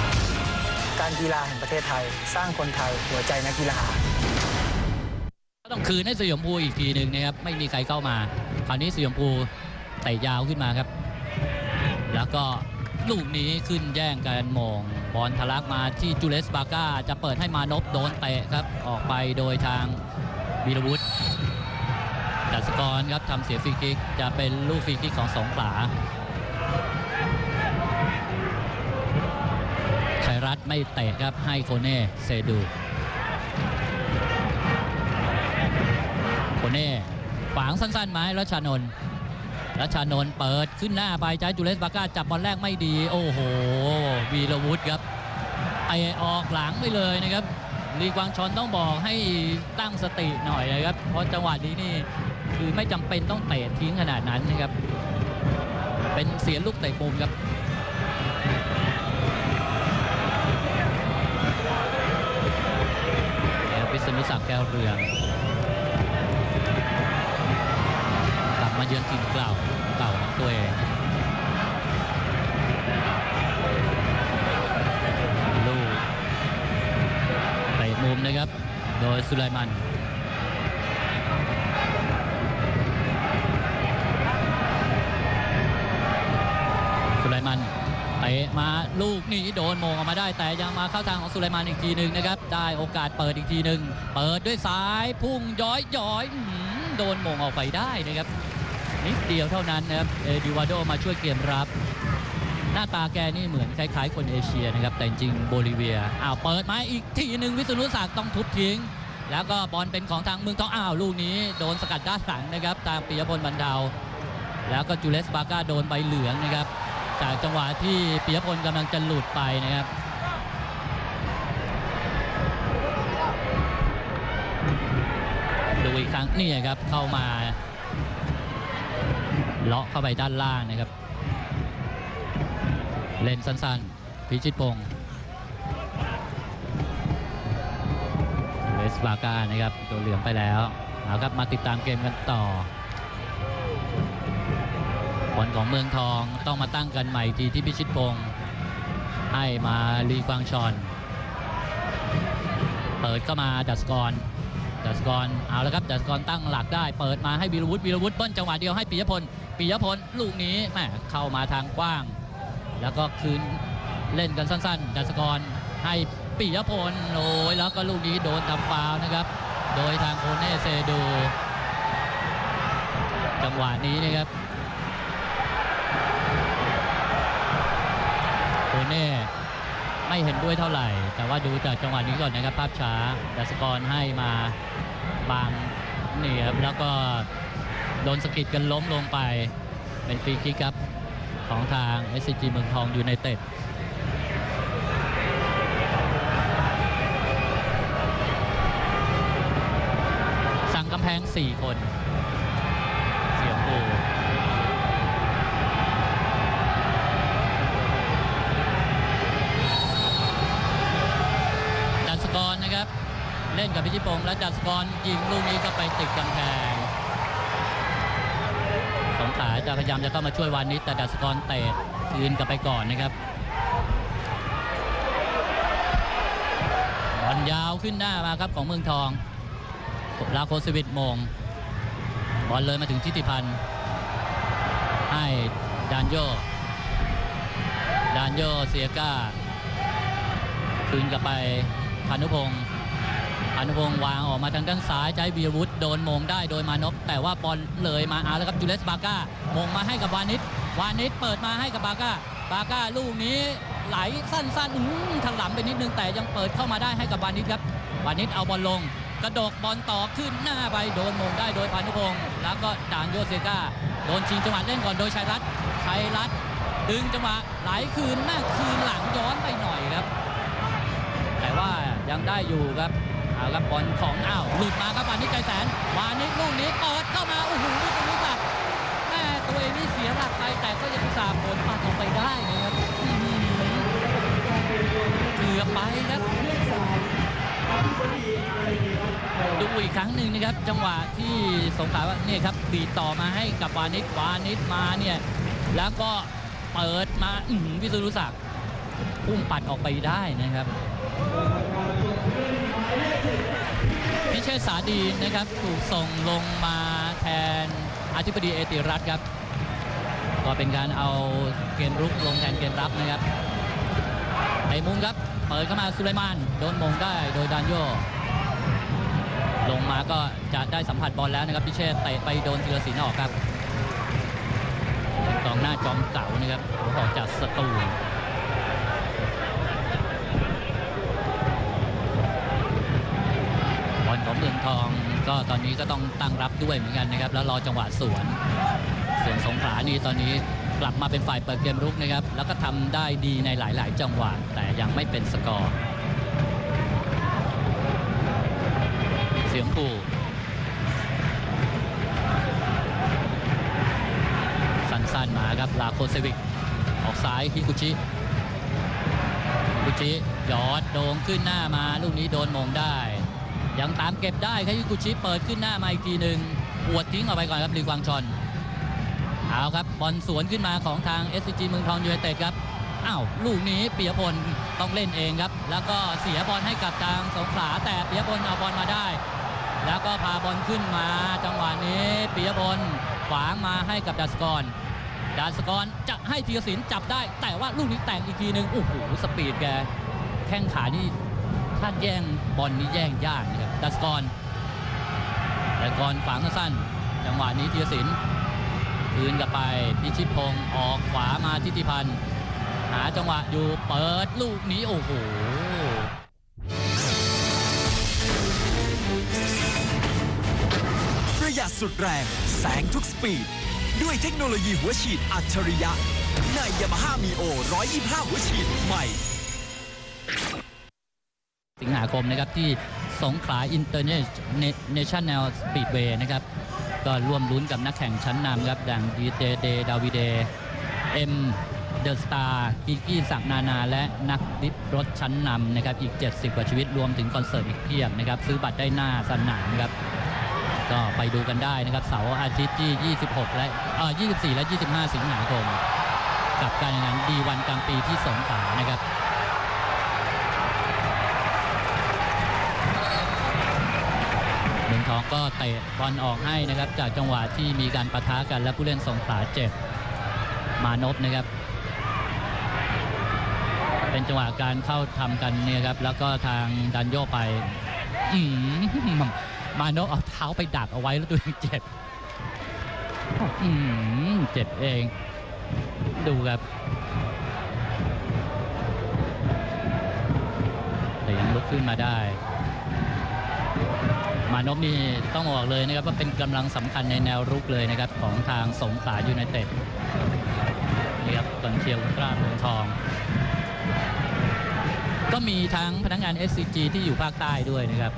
การกีฬาแห่งประเทศไทยสร้างคนไทยหัวใจนักกีฬา
ต้องคืนให้สยามภูอีกทีหนึ่งนะครับไม่มีใครเข้ามาคราวนี้สยามภูเตะยาวขึ้นมาครับแล้วก็ลูกนี้ขึ้นแย่งกันมงบอลทะลักมาที่จูเลสบาก้าจะเปิดให้มานพโดนเตะครับออกไปโดยทางวีรวุฒิดัชกรครับทำเสียฟรีคิกจะเป็นลูกฟรีคิกของสงขลาชัยรัตน์ไม่เตะครับให้โคเน่เซดูโคเน่ขวางสั้นๆมาให้รัชานนท์รัชานนท์เปิดขึ้นหน้าไปใจจูเลสบาก้าจับบอลแรกไม่ดีโอ้โหวีรวุฒิครับไอออกหลังไปเลยนะครับลีกวางชอนต้องบอกให้ตั้งสติหน่อยนะครับเพราะจังหวะนี้นี่คือไม่จำเป็นต้องเตะทิ้งขนาดนั้นนะครับเป็นเสียลูกเตะมุมครับวิษณุศักดิ์แก้วเรืองกลับมาเยือนถิ่นเก่าเก่าของตัวเองลูกเตะมุมนะครับโดยสุไลมันสุไลมันเตะมาลูกนี้โดนโมงออกมาได้แต่ยังมาเข้าทางของสุไลมันอีกทีหนึ่งนะครับได้โอกาสเปิดอีกทีหนึ่งเปิดด้วยซ้ายพุ่งย้อยย้อยโดนโมงออกไปได้นะครับนิดเดียวเท่านั้นนะครับเอดิวาโดมาช่วยเกมรับหน้าตาแกนี่เหมือนคล้ายๆคนเอเชียนะครับแต่จริงโบลิเวียอ้าวเปิดมาอีกทีหนึ่งวิษณุศักดิ์ต้องทุบทิ้งแล้วก็บอลเป็นของทางเมืองทองอ้าวลูกนี้โดนสกัดด้านหลังนะครับทางปิยพลบรรเทาแล้วก็จูเลสบาก้าโดนใบเหลืองนะครับจากจังหวะที่ปิยพลกำลังจะหลุดไปนะครับดูอีกครั้งนี่ครับเข้ามาเลาะเข้าไปด้านล่างนะครับเล่นสั้นๆพิชิตพงศ์เลสบาก้านะครับตัวเหลืองไปแล้วเอาครับมาติดตามเกมกันต่อบอลของเมืองทองต้องมาตั้งกันใหม่ทีที่พิชิตพงศ์ให้มาลีกวางชอนเปิดเข้ามาดัชกรดัชกรเอาแล้วครับดัชกรตั้งหลักได้เปิดมาให้วีรวุฒิวีรวุฒิเบิ้ลจังหวะเดียวให้ปิยพลปิยพลลูกนี้แหมเข้ามาทางกว้างแล้วก็คืนเล่นกันสั้นๆดัชกรให้ปิยพลโอ้ยแล้วก็ลูกนี้โดนทำฟาวล์นะครับโดยทางโคเน่เซดูจังหวะนี้นะครับโคเน่ไม่เห็นด้วยเท่าไหร่แต่ว่าดูจากจังหวะนี้ก่อนนะครับภาพช้าดัชกรให้มาบางนี่ครับแล้วก็โดนสกิดกันล้มลงไปเป็นฟรีคิกครับของทาง เอส ซี จี เมืองทองยูไนเต็ดสั่งกำแพงสี่คนเสียงโอดัชกรนะครับเล่นกับพิชิตพงศ์และดัชกรยิงลูกนี้ก็ไปติดกำแพงสงขลาจะพยายามจะเข้ามาช่วยวานิชแต่ดัชกรเตะคืนกลับไปก่อนนะครับบอลยาวขึ้นหน้ามาครับของเมืองทองลาโคสวิตมงบอลเลยมาถึงทิติพันธ์ให้ดานโยดานโยเซียก้าคืนกลับไปพานุพงศ์พานุพงศ์วางออกมาทางด้านซ้ายใจวีรวุฒิโดนมงได้โดยมานพแต่ว่าบอลเลยมาเอาแล้วครับจูเลสบาก้ามงมาให้กับวานิชวานิชเปิดมาให้กับบาก้าบาก้าลูกนี้ไหลสั้นๆทางหลังไปนิดนึงแต่ยังเปิดเข้ามาได้ให้กับวานิชครับวานิชเอาบอลลงกระดกบอลต่อขึ้นหน้าไปโดนมงได้โดยพานุพงศ์แล้วก็ดานโยเซกาโดนชิงจังหวะเล่นก่อนโดยชัยรัตน์ชัยรัตน์ดึงจังหวะไหลคืนหน้าคืนหลังย้อนไปหน่อยครับแต่ว่ายังได้อยู่ครับเอาครับบอลของอ้าวหลุดมาครับวานิชใจแสนวานิชลูกนี้เปิดเข้ามาโอ้โหวิษณุศักดิ์แม่ตัวเองนี่เสียหลักไปแต่ก็ยังสามผลปัดออกไปได้นะครับเกือบไปครับดูอีกครั้งหนึ่งนะครับจังหวะที่สงขลาว่าเนี่ยครับบีบต่อมาให้กับวานิชวานิชมาเนี่ยแล้วก็เปิดมาวิษณุศักดิ์พุ่งปัดออกไปได้นะครับพิเชษฐ์สาดีนะครับถูกส่งลงมาแทนอธิบดีเอติรัตน์ครับก็เป็นการเอาเกมรุกลงแทนเกมรับนะครับในมุมครับเปิดเข้ามาสุไลมานโดนมงได้โดยดานโยลงมาก็จะได้สัมผัสบอลแล้วนะครับพิเชษฐ์เตะไปโดนธีรศิลป์ออกครับกองหน้าจอมเก่านะครับออกจากสตูลบอลของเมืองทองก็ตอนนี้ก็ต้องตั้งรับด้วยเหมือนกันนะครับแล้วรอจังหวะสวนส่วนสงขลานี่ตอนนี้กลับมาเป็นฝ่ายเปิดเกมรุกนะครับแล้วก็ทำได้ดีในหลายๆจังหวะแต่ยังไม่เป็นสกอร์เสียงปูสั้นๆมาครับลาโคเซวิกออกซ้ายฮิกุชิฮิกุชิยอดโด่งขึ้นหน้ามาลูกนี้โดนมงได้ยังตามเก็บได้ครับฮิกุชิเปิดขึ้นหน้ามาอีกทีหนึ่งปวดทิ้งออกไปก่อนครับลีกวางชอนเอาครับบอลสวนขึ้นมาของทาง เอส ซี จี เมืองทองยูไนเต็ดครับอ้าวลูกนี้ปิยพลต้องเล่นเองครับแล้วก็เสียบอลให้กับทางสงขลาแต่ปิยพลเอาบอลมาได้แล้วก็พาบอลขึ้นมาจังหวะนี้ปิยพลขวางมาให้กับดัสกรดัสกรจะให้ธีรศิลป์จับได้แต่ว่าลูกนี้แต่งอีกทีหนึ่งโอ้โหสปีดแกแข้งขานี่ถ้าแย่งบอลนี่แย่งยากนะครับดัสกรดัสกรขวางสั้นจังหวะนี้ธีรศิลป์คืนกลับไปพิชิตพงศ์ออกขวามาทิติพันธ์หาจังหวะอยู่เปิดลูกนี้โอ้โห
ประหยัดสุดแรงแสงทุกสปีดด้วยเทคโนโลยีหัวฉีดอัจฉริยะใน Yamaha Mio หนึ่งร้อยยี่สิบห้า หัวฉีดใหม่
สิงหาคมนะครับที่สงขลาอินเตอร์เนชั่นแนลสปีดเวย์นะครับก็ร่วมลุ้นกับนักแข่งชั้นนำครับดังดีเจเดดาวิเดเอ็มเดอะสตาร์กิกี้ศักดิ์นานาและนักดิฟรถชั้นนำนะครับอีกเจ็ดสิบกว่าชีวิตรวมถึงคอนเสิร์ตอีกเพียบนะครับซื้อบัตรได้หน้าสนามครับก็ไปดูกันได้นะครับเสาร์อาทิตย์ที่ยี่สิบหกและเอ่อยี่สิบสี่และยี่สิบห้าสิงหาคมกับการแข่งขันดีวันกลางปีที่สงขลานะครับเมืองทองก็เตะบอลออกให้นะครับจากจังหวะที่มีการปะทะกันและผู้เล่นสงขลาเจ็บมานพนะครับเป็นจังหวะการเข้าทำกันเนี่ยครับแล้วก็ทางดันโยไปอืมมานพเอาเท้าไปดักเอาไว้แล้วตัวเองเจ็บอืมเจ็บเองดูครับแต่ยังลุกขึ้นมาได้มานพนี่ต้องบอกเลยนะครับว่าเป็นกำลังสำคัญในแนวรุกเลยนะครับของทางสงขลายูไนเต็ดนี่ครับกองเชียร์อุลตร้าเมืองทองก็มีทั้งพนักงาน เอส ซี จี ที่อยู่ภาคใต้ด้วยนะครับ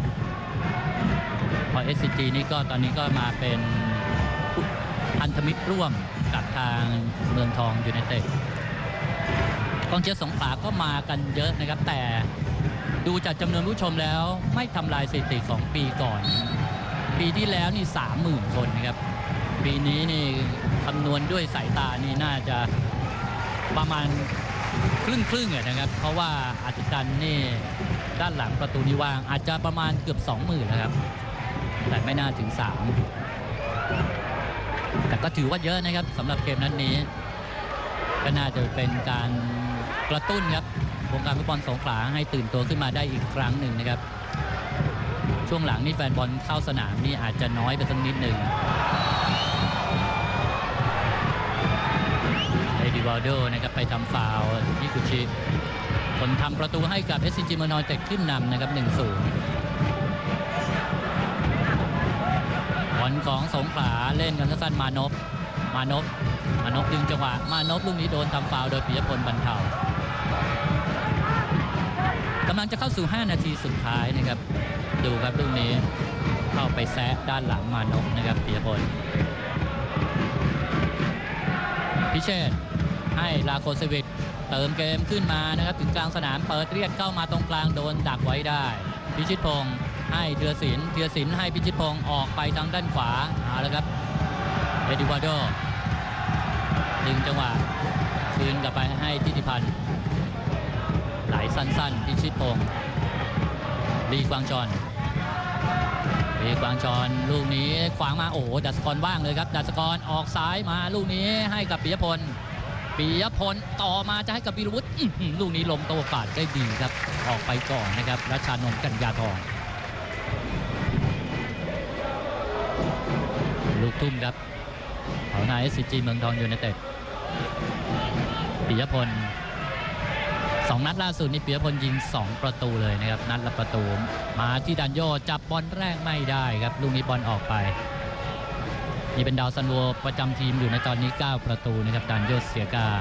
พอ เอส ซี จี นี่ก็ตอนนี้ก็มาเป็นพันธมิตรร่วมกับทางเมืองทองยูไนเต็ดกองเชียร์สงขลาก็มากันเยอะนะครับแต่ดูจากจำนวนผู้ชมแล้วไม่ทำลายสถิติของปีก่อนปีที่แล้วนี่ สามหมื่น คนนะครับปีนี้นี่คำนวณด้วยสายตานี่น่าจะประมาณครึ่งครึ่งนะครับเพราะว่าอาติกันนี่ด้านหลังประตูนิว่างอาจจะประมาณเกือบ สองหมื่น แล้วครับแต่ไม่น่าถึงสามแต่ก็ถือว่าเยอะนะครับสำหรับเกมนัดนี้ก็น่าจะเป็นการกระตุ้นครับวงการฟุตบอลสงขลาให้ตื่นตัวขึ้นมาได้อีกครั้งหนึ่งนะครับช่วงหลังนี่แฟนบอลเข้าสนามนี่อาจจะน้อยไปสักนิดหนึ่งเอดิวาโดนะครับไปทำฟาวล์ฮิกุชิคนทำประตูให้กับ เอส ซี จี เมืองทองยูไนเต็ดขึ้นนำนะครับ หนึ่งศูนย์ บอลของสงขลาเล่นกันสั้นๆมานพมานพมานพดึงจังหวะมานพลูกนี้โดนทำฟาวล์โดยปิยพลบรรเทากำลังจะเข้าสู่ห้านาทีสุดท้ายนะครับดูครับลูกนี้เข้าไปแซะด้านหลังมานพนะครับปิยพลพิเชษฐ์ให้ลาโคเซวิกเติมเกมขึ้นมานะครับถึงกลางสนามเปิดเรียกเข้ามาตรงกลางโดนดักไว้ได้พิชิตพงศ์ให้ธีรศิลป์ธีรศิลป์ให้พิชิตพงศ์ออกไปทางด้านขวาเอาละครับเอดิวาโดดึงจังหวะคืนกลับไปให้ทิติพันธ์ไหลสั้นๆพิชิตพงศ์ลีกวางจอนปีกวางชอนลูกนี้ขวางมาโอ้โหดัชกรว่างเลยครับดัชกรออกซ้ายมาลูกนี้ให้กับปิยพลปิยพลต่อมาจะให้กับวีรวุฒิลูกนี้ล้มโต้ปาดได้ดีครับออกไปก่อนนะครับรัชานนท์กัญญาทองลูกทุ่มครับเขานาย เอส ซี จี เมืองทองยูไนเต็ดปิยพลสองนัดล่าสุดนี่ปิยพลยิงสองประตูเลยนะครับนัดละประตูมาที่ดันโยจับบอลแรกไม่ได้ครับลูกนี้บอลออกไปนี่เป็นดาวซันโวประจำทีมอยู่ในตอนนี้เก้าประตูนะครับดันโยเสียกา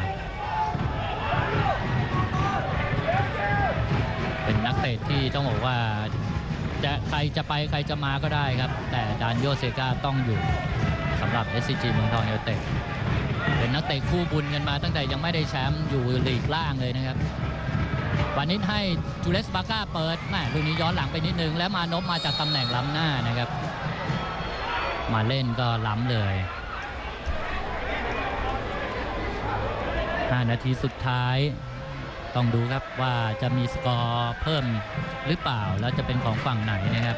เป็นนักเตะที่ต้องบอกว่าจะใครจะไปใครจะมาก็ได้ครับแต่ดันโยเสียกาต้องอยู่สำหรับ เอส ซี จี เมืองทองยูไนเต็ดเป็นนักเตะคู่บุญกันมาตั้งแต่ยังไม่ได้แชมป์อยู่ลีกล่างเลยนะครับวันนี้ให้จูเลสบาก้าเปิดแม่ลูกนี้ย้อนหลังไปนิดนึงแล้วมานพมาจากตำแหน่งล้ำหน้านะครับมาเล่นก็ล้ำเลยห้านาทีสุดท้ายต้องดูครับว่าจะมีสกอร์เพิ่มหรือเปล่าแล้วจะเป็นของฝั่งไหนนะครับ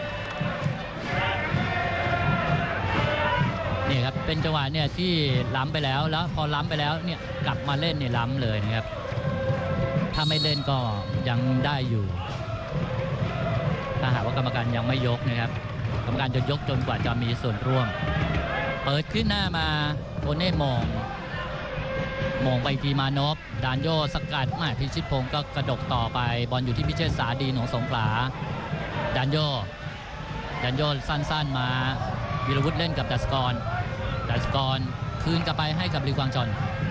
นี่ครับเป็นจังหวะเนี่ยที่ล้ำไปแล้วแล้วพอล้ำไปแล้วเนี่ยกลับมาเล่นเนี่ยล้ำเลยนะครับถ้าไม่เล่นก็ยังได้อยู่ถ้าหากว่ากรรมการยังไม่ยกนะครับกรรมการจะยกจนกว่าจะมีส่วนร่วมเปิดขึ้นหน้ามาโอเน่มองมองไปทีมานพดานโยสกัดมาพิชิตพงศ์ก็กระดกต่อไปบอลอยู่ที่พิเชษสาดีหนองสงขลาดานโยดานโยสั้นๆมาวีรวุฒิเล่นกับดัชกรดัชกรคืนกลับไปให้กับลีกวางจอน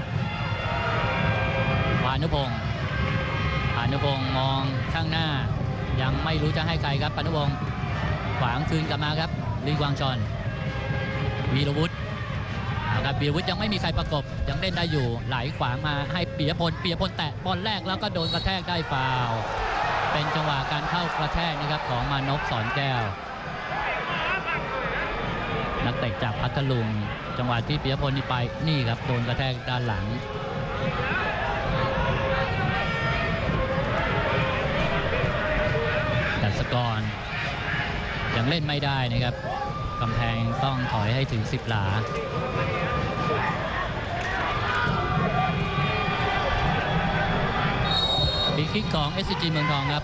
พานุพงศ์พานุพงศ์มองข้างหน้ายังไม่รู้จะให้ใครครับพานุพงศ์ขวางคืนกลับมาครับลีกวางจอนวีรวุฒิครับวีรวุฒิยังไม่มีใครประกบยังเล่นได้อยู่ไหลขวางมาให้ปิยพลปิยพลแตะบอลแรกแล้วก็โดนกระแทกได้ฟาวล์เป็นจังหวะการเข้ากระแทกนะครับของมานพสอนแก้วนักเตะจากพัทลุงจังหวะที่ปิยพลนี่ไปนี่ครับโดนกระแทกด้านหลังดัชกรยังเล่นไม่ได้นะครับกำแพงต้องถอยให้ถึงสิบหลาฟรีคิกของ เอส ซี จี เมืองทองครับ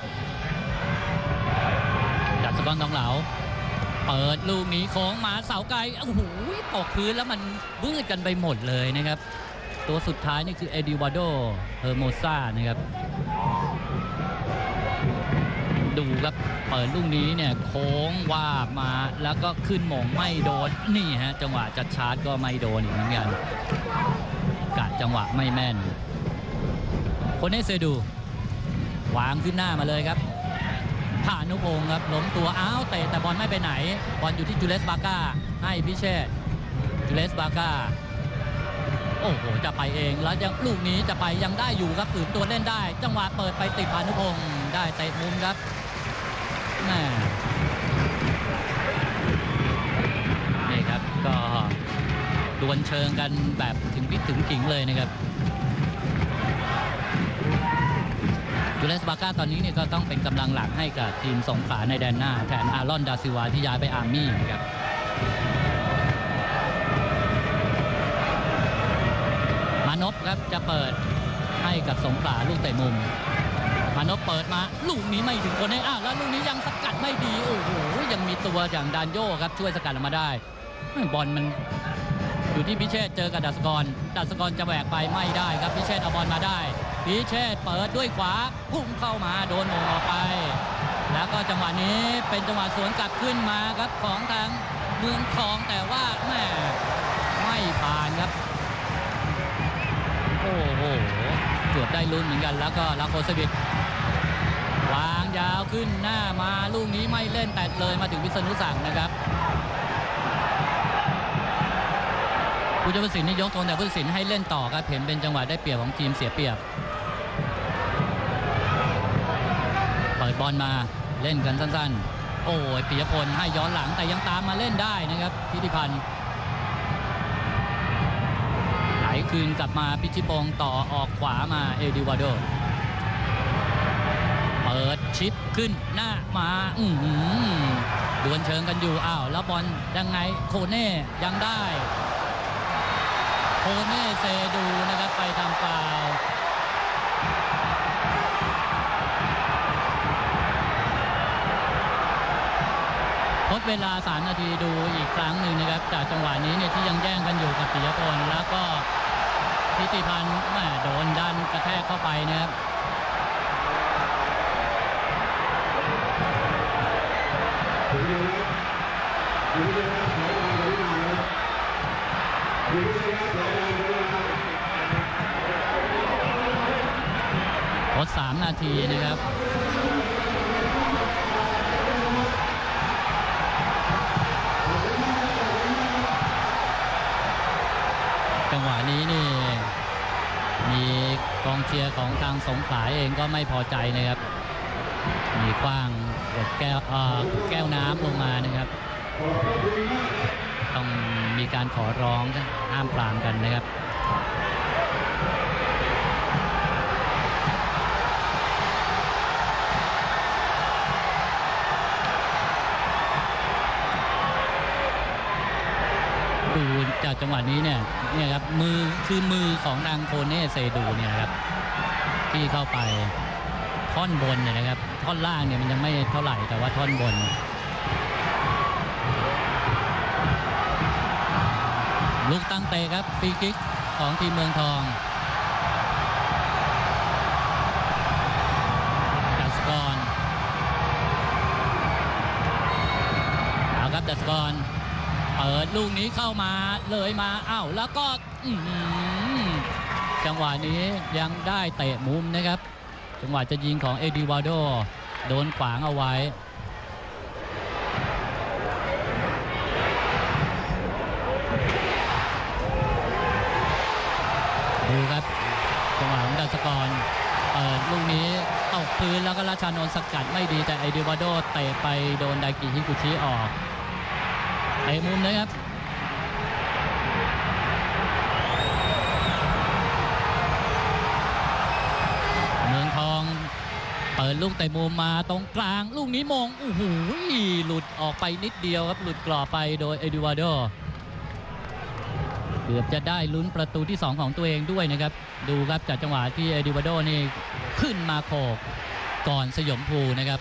ดัชกรทองเหลาเปิดลูกนี้โค้งมาเสาไกลโอ้โหตกพื้นแล้วมันบื้อกันไปหมดเลยนะครับตัวสุดท้ายนี่คือเอดิวาโดเฮอร์โมซ่านะครับดูครับเปิดลูกนี้เนี่ยโค้งว่ามาแล้วก็ขึ้นหม่งไม่โดนนี่ฮะจังหวะจะชาร์จก็ไม่โดนอีกเหมือนกันกะจังหวะไม่แม่นโคเนเซดูวางขึ้นหน้ามาเลยครับพานุพงศ์ครับล้มตัวอ้าวเตะแต่บอลไม่ไปไหนบอลอยู่ที่จูเลสบาก้าให้พิเชษจูเลสบาก้าโอ้โหจะไปเองแล้วยังลูกนี้จะไปยังได้อยู่ครับฝืนตัวเล่นได้จังหวะเปิดไปติดพานุพงศ์ได้เตะมุมครับแม่นี่ครับก็ดวลเชิงกันแบบถึงพริกถึงขิงเลยนะครับจูเลสบาก้าตอนนี้เนี่ยก็ต้องเป็นกำลังหลักให้กับทีมสงขลาในแดนหน้าแทนอารอนดาซิวาที่ย้ายไปอาร์มี่นะครับมานพครับจะเปิดให้กับสงขลาลูกเตะมุมมานพเปิดมาลูกนี้ไม่ถึงคนให้อ้าวแล้วลูกนี้ยังสกัดไม่ดีโอ้โหยังมีตัวอย่างดานโยครับช่วยสกัดออกมาได้บอลมันอยู่ที่พิเชษเจอกับดัชกรดัชกรจะแหวกไปไม่ได้ครับพิเชษเอาบอลมาได้พิเชษเปิดด้วยขวาพุ่งเข้ามาโดนโมงออกไปแล้วก็จังหวะนี้เป็นจังหวะสวนกลับขึ้นมาครับของทางเมืองทองแต่ว่าแม่ไม่ผ่านครับโอ้โหเกือบได้ลุ้นเหมือนกันแล้วก็ลาโคสวิตวางยาวขึ้นหน้ามาลูกนี้ไม่เล่นแต่เลยมาถึงวิษณุสั่งนะครับผู้เจ้าผู้ตัดสินนี่ยกธงแต่ผู้ตัดสินให้เล่นต่อครับเห็นเป็นจังหวะได้เปรียบของทีมเสียเปรียบเปิดบอลมาเล่นกันสั้นๆโอ้ยปิยพลให้ย้อนหลังแต่ยังตามมาเล่นได้นะครับธิติพันธ์ไหลคืนกลับมาพิชิตพงศ์ต่อออกขวามาเอดิวาโดเปิเปิดชิปขึ้นหน้ามาอื้อหือดวลเชิงกันอยู่อ้าวแล้วบอลยังไงโคเน่ยังได้โคเน่เซดูนะครับไปทำฟาวล์ทดเวลาสามนาทีดูอีกครั้งหนึ่งนะครับจากจังหวะนี้เนี่ยที่ยังแย่งกันอยู่กับปิยพลแล้วก็ทิติพันธ์แม่โดนดันกระแทกเข้าไปนะครับทดสามนาทีนะครับจังหวะนี้นี่มีกองเชียร์ของทางสงขลาเองก็ไม่พอใจนะครับมีกว้างกดแก้วเอ่อแก้วน้ำลงมานะครับต้องมีการขอร้องห้ามปรามกันนะครับดูจากจังหวะนี้เนี่ยเนี่ยครับมือคือมือของนางโคเน่เซดูเนี่ยครับที่เข้าไปท่อนบนเนี่ยนะครับท่อนล่างเนี่ยมันยังไม่เท่าไหร่แต่ว่าท่อนบนลูกตั้งเตะครับฟรีคิกของทีมเมืองทองดัชกรเอาครับดัชกรเปิดลูกนี้เข้ามาเลยมาอ้าวแล้วก็จังหวะนี้ยังได้เตะมุมนะครับจังหวะจะยิงของเอดิวาโดโดนขวางเอาไว้ดูครับจังหวะของดัชกรเปิดลูกนี้ตกพื้นแล้วก็ราชานนท์สกัดไม่ดีแต่เอดิวาโดเตะไปโดนไดกิฮิกุชิออกเตะมุมเลยครับเมืองทองเปิดลูกเตะมุมมาตรงกลางลูกนี้มงโอ้โหหลุดออกไปนิดเดียวครับหลุดกรอบไปโดยเอดิวาโดเกือบจะได้ลุ้นประตูที่สองของตัวเองด้วยนะครับดูครับจากจังหวะที่เอดิวาโดนี่ขึ้นมาโขกก่อนสยมภูนะครับ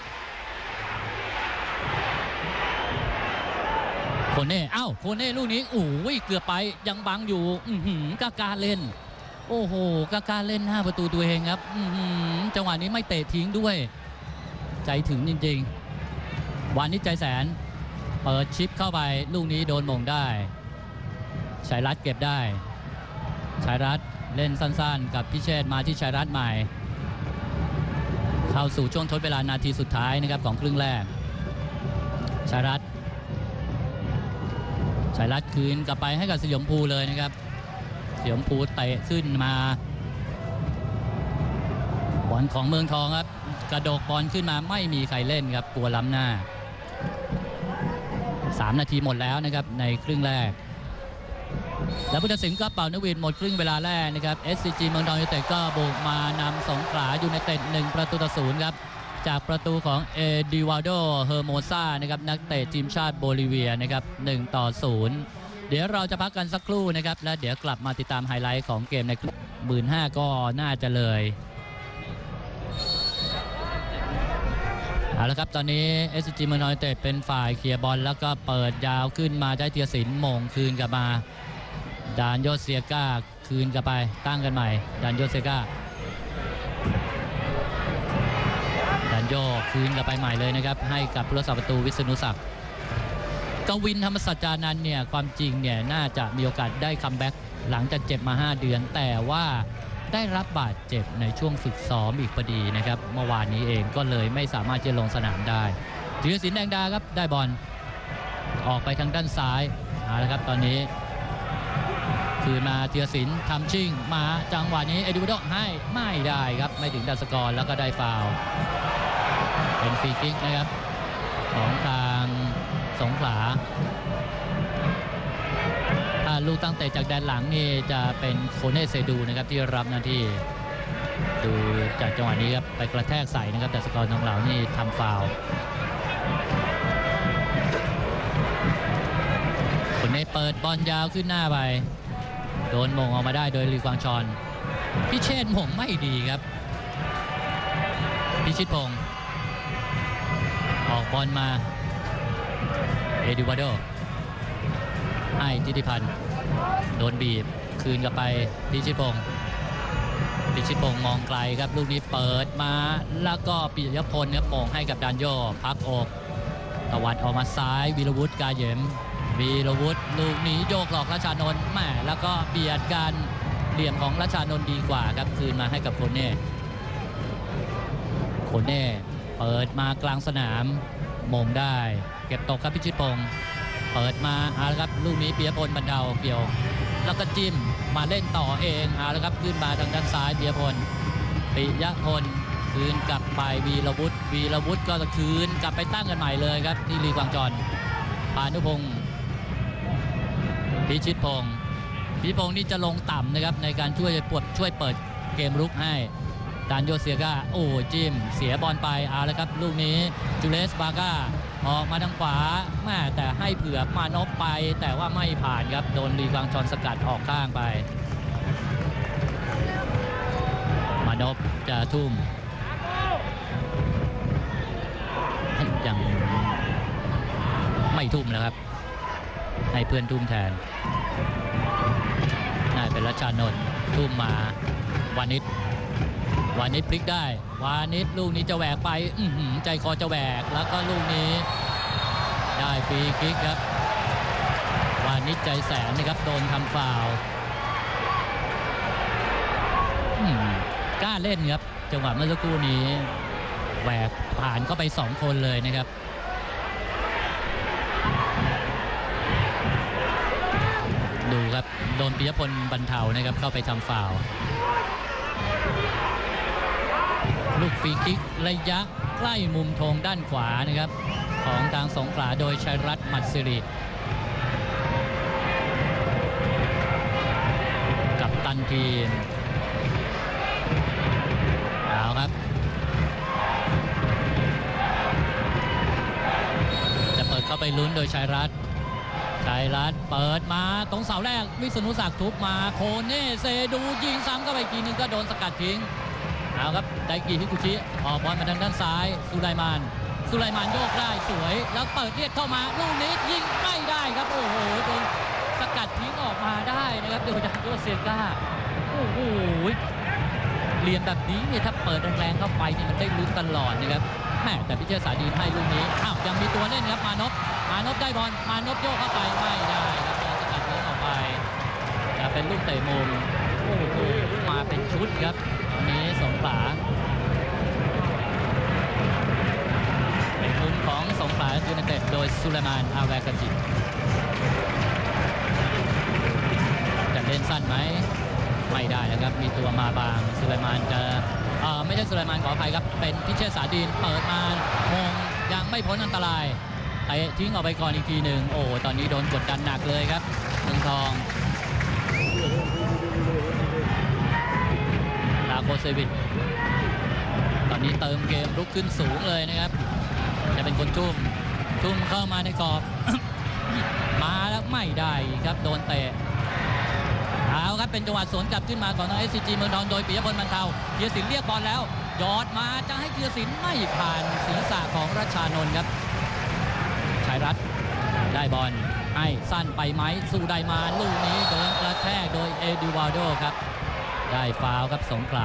โคเน่อ้าวโคเน่ลูกนี้โอ้ยเกือบไปยังบังอยู่อื้อหือกาการเล่นโอ้โหกาการเล่นห้าประตูตัวเองครับอื้อหือจังหวะนี้ไม่เตะทิ้งด้วยใจถึงจริงๆวานิชใจแสนเปิดชิปเข้าไปลูกนี้โดนมงได้ชัยรัตน์เก็บได้ชัยรัตน์เล่นสั้นๆกับพิเชษมาที่ชัยรัตน์ใหม่เข้าสู่ช่วงทดเวลานาทีสุดท้ายนะครับของครึ่งแรกชัยรัตน์ชัยรัตน์คืนกลับไปให้กับสยมภูเลยนะครับสยมภูเตะขึ้นมาบอลของเมืองทองครับกระโดดบอลขึ้นมาไม่มีใครเล่นครับกลัวล้ำหน้าสามนาทีหมดแล้วนะครับในครึ่งแรกแล้วผู้ตัดสินก็เป่านกหวีดหมดครึ่งเวลาแรกนะครับ เอส ซี จี เมืองทองยูไนเต็ดก็บุกมานำสงขลายูไนเต็ดหนึ่งประตูต่อศูนย์ครับจากประตูของเอดิวาโดเฮอร์โมซานะครับนักเตะทีมชาติโบลิเวียนะครับหนึ่งต่อศูนย์เดี๋ยวเราจะพักกันสักครู่นะครับแล้วเดี๋ยวกลับมาติดตามไฮไลท์ของเกมในครึ่งหมื่นห้าก็น่าจะเลยเอาละครับตอนนี้ เอส ซี จี เมืองทองยูไนเต็ดเป็นฝ่ายเคลียร์บอลแล้วก็เปิดยาวขึ้นมาได้เทียศิลป์มงคืนกลับมาดานโยเซียก้าคืนกลับไปตั้งกันใหม่ดานโยเซียก้าดานโยคืนกลับไปใหม่เลยนะครับให้กับผู้รักษาประตูวิษณุศักดิ์กวินธรรมสัจจานันท์เนี่ยความจริงเนี่ยน่าจะมีโอกาสได้คัมแบ็กหลังจากเจ็บมาห้าเดือนแต่ว่าได้รับบาดเจ็บในช่วงฝึกซ้อมอีกพอดีนะครับเมื่อวานนี้เองก็เลยไม่สามารถจะลงสนามได้ธีรศิลป์แดงดาครับได้บอลออกไปทางด้านซ้ายเอาละครับตอนนี้คืนมาธีรศิลป์ทำชิ่งมาจังหวะนี้เอดิวาโดให้ไม่ได้ครับไม่ถึงดัชกรแล้วก็ได้ฟาวล์เป็นฟรีคิกนะครับของทางสงขลาถ้าลูกตั้งเตะจากแดนหลังนี่จะเป็นโคเน่เซดูนะครับที่รับหน้าที่ดูจากจังหวะนี้ครับไปกระแทกใส่นะครับแต่สกอร์ทองเหลานี่ทำฟาวล์คนนี้เปิดบอลยาวขึ้นหน้าไปโดนมงออกมาได้โดยลีกวางชอนพิเชษฐ์มงไม่ดีครับพิชิตพงศ์ออกบอลมาเอดิวาโดให้ทิติพันธ์โดนบีบคืนกลับไปพิชิตพงศ์พิชิตพงศ์มองไกลครับลูกนี้เปิดมาแล้วก็ปิยพลครับมงให้กับดันโยพักอกตวัดออกมาซ้ายวีรวุฒิกาเหยมวีรวุฒิลูกนี้โยกหลอกรัชานนท์แม่แล้วก็เบียดกันเหลี่ยมของรัชานนท์ดีกว่าครับคืนมาให้กับโคเน่โคเน่เปิดมากลางสนามมงได้เก็บตกครับพิชิตพงศ์เปิดมาเอาละครับลูกนี้ปิยพลบรรเทาเกี่ยวแล้วก็จิ้มมาเล่นต่อเองเอาละครับขึ้นมาทางด้านซ้ายปิยพลปิยพลคืนกลับไปวีรวุฒิวีรวุฒิก็จะคืนกลับไปตั้งกันใหม่เลยครับที่ลีกวางจรพานุพงศ์พิชิตพงศ์พิชิตพงศ์นี่จะลงต่ำนะครับในการช่วยปวดช่วยเปิดเกมรุกให้ดานโยเซียก้าโอ้จิ้มเสียบอลไปเอาละครับลูกนี้จูเลสบาก้าออกมาทางขวาแม่แต่ให้เผื่อมานพไปแต่ว่าไม่ผ่านครับโดนลีกวางชอนสกัดออกข้างไปมานพจะทุ่มยังไม่ทุ่มแล้วครับให้เพื่อนทุ่มแทนน่าเป็นรัชานนท์ทุ่มมาวานิชวานิชพลิกได้วานิชลูกนี้จะแหวกไปอื้อหือใจคอจะแหวกแล้วก็ลูกนี้ได้ฟรีคิกครับวานิชใจแสนนะครับโดนทำฟาวล์กล้าเล่นครับจังหวะเมื่อสักครู่นี้แหวกผ่านเข้าไปสองคนเลยนะครับดูครับโดนปิยพลบรรเทานะครับเข้าไปทำฟาวล์ลูกฟรีคิกระยะใกล้มุมธงด้านขวานะครับของทางสงขลาโดยชัยรัตน์หมัดสิริกับตันทีมเอาครับจะเปิดเข้าไปลุ้นโดยชัยรัตน์ชัยรัตน์เปิดมาตรงเสาแรกวิษณุศักดิ์ทุบมาโคเน่เซดูยิงซ้ำเข้าไปอีกทีนึงก็โดนสกัดทิ้งเอาครับไดกีฮิกุชิออกบอลมาทางด้านซ้ายสุไลมานสุไลมานโยกได้สวยแล้วเปิดเลียดเข้ามาลูกนี้ยิงไม่ได้ครับโอ้โหโดนสกัดทิ้งออกมาได้นะครับโดยดันโยเซียก้าโอ้โหเรียนแบบนี้เนี่ยถ้าเปิดแรงๆเข้าไปนี่มันได้ลุ้นตลอดนะครับแม่แต่พิเชษฐ์สาดีให้ลูกนี้อ้าวยังมีตัวเล่นครับมานพมานพได้บอลมานพโยกเข้าไปไม่ได้ครับโดนสกัดทิ้งออกไปจะเป็นลูกเตะมุมโอ้โหมาเป็นชุดครับนี้สงขลาเป็นมุมของสงขลายูไนเต็ดโดยสุไลมานอาแวกาจิจะเล่นสั้นไหมไม่ได้นะครับมีตัวมาบางสุไลมานจะเอ่อไม่ใช่สุไลมานขออภัยครับเป็นพิเชษฐ์สาดีนเปิดมามงยังไม่พ้นอันตรายเตะทิ้งออกไปก่อนอีกทีหนึ่งโอ้ตอนนี้โดนกดดันหนักเลยครับเมืองทองลาโกเซวิชตอนนี้เติมเกมลุกขึ้นสูงเลยนะครับจะเป็นคนทุ่มทุ่มเข้ามาในกรอบ มาแล้วไม่ได้ครับโดนเตะเอาครับเป็นจังหวะสวนกลับขึ้นมาของทาง เอส ซี จี เมืองทองโดยปิยพลบรรเทาเทียศิลป์เรียกบอลแล้วยอดมาจะให้เทียศิลป์ไม่ผ่านศีรษะของรัชานนท์ครับชัยรัตน์ได้บอลให้สั้นไปไหมสู้ได้มาลูกนี้โดนกระแทกโดยเอดิวาโดครับได้ฟาวล์ครับสงขลา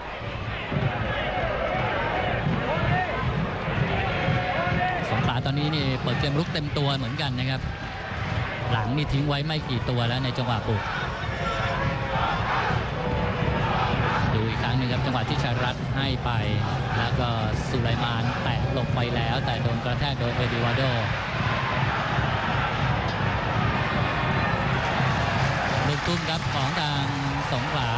สงขลาตอนนี้นี่เปิดเกมรุกเต็มตัวเหมือนกันนะครับหลังนี่ทิ้งไว้ไม่กี่ตัวแล้วในจังหวะบุกดูอีกครั้งหนึ่งครับจังหวะที่ชัยรัตน์ให้ไปแล้วก็สุไลมานแตะลงไปแล้วแต่โดนกระแทกโดยเอดิวาโดลูกทุ่มครับของทางสงขลา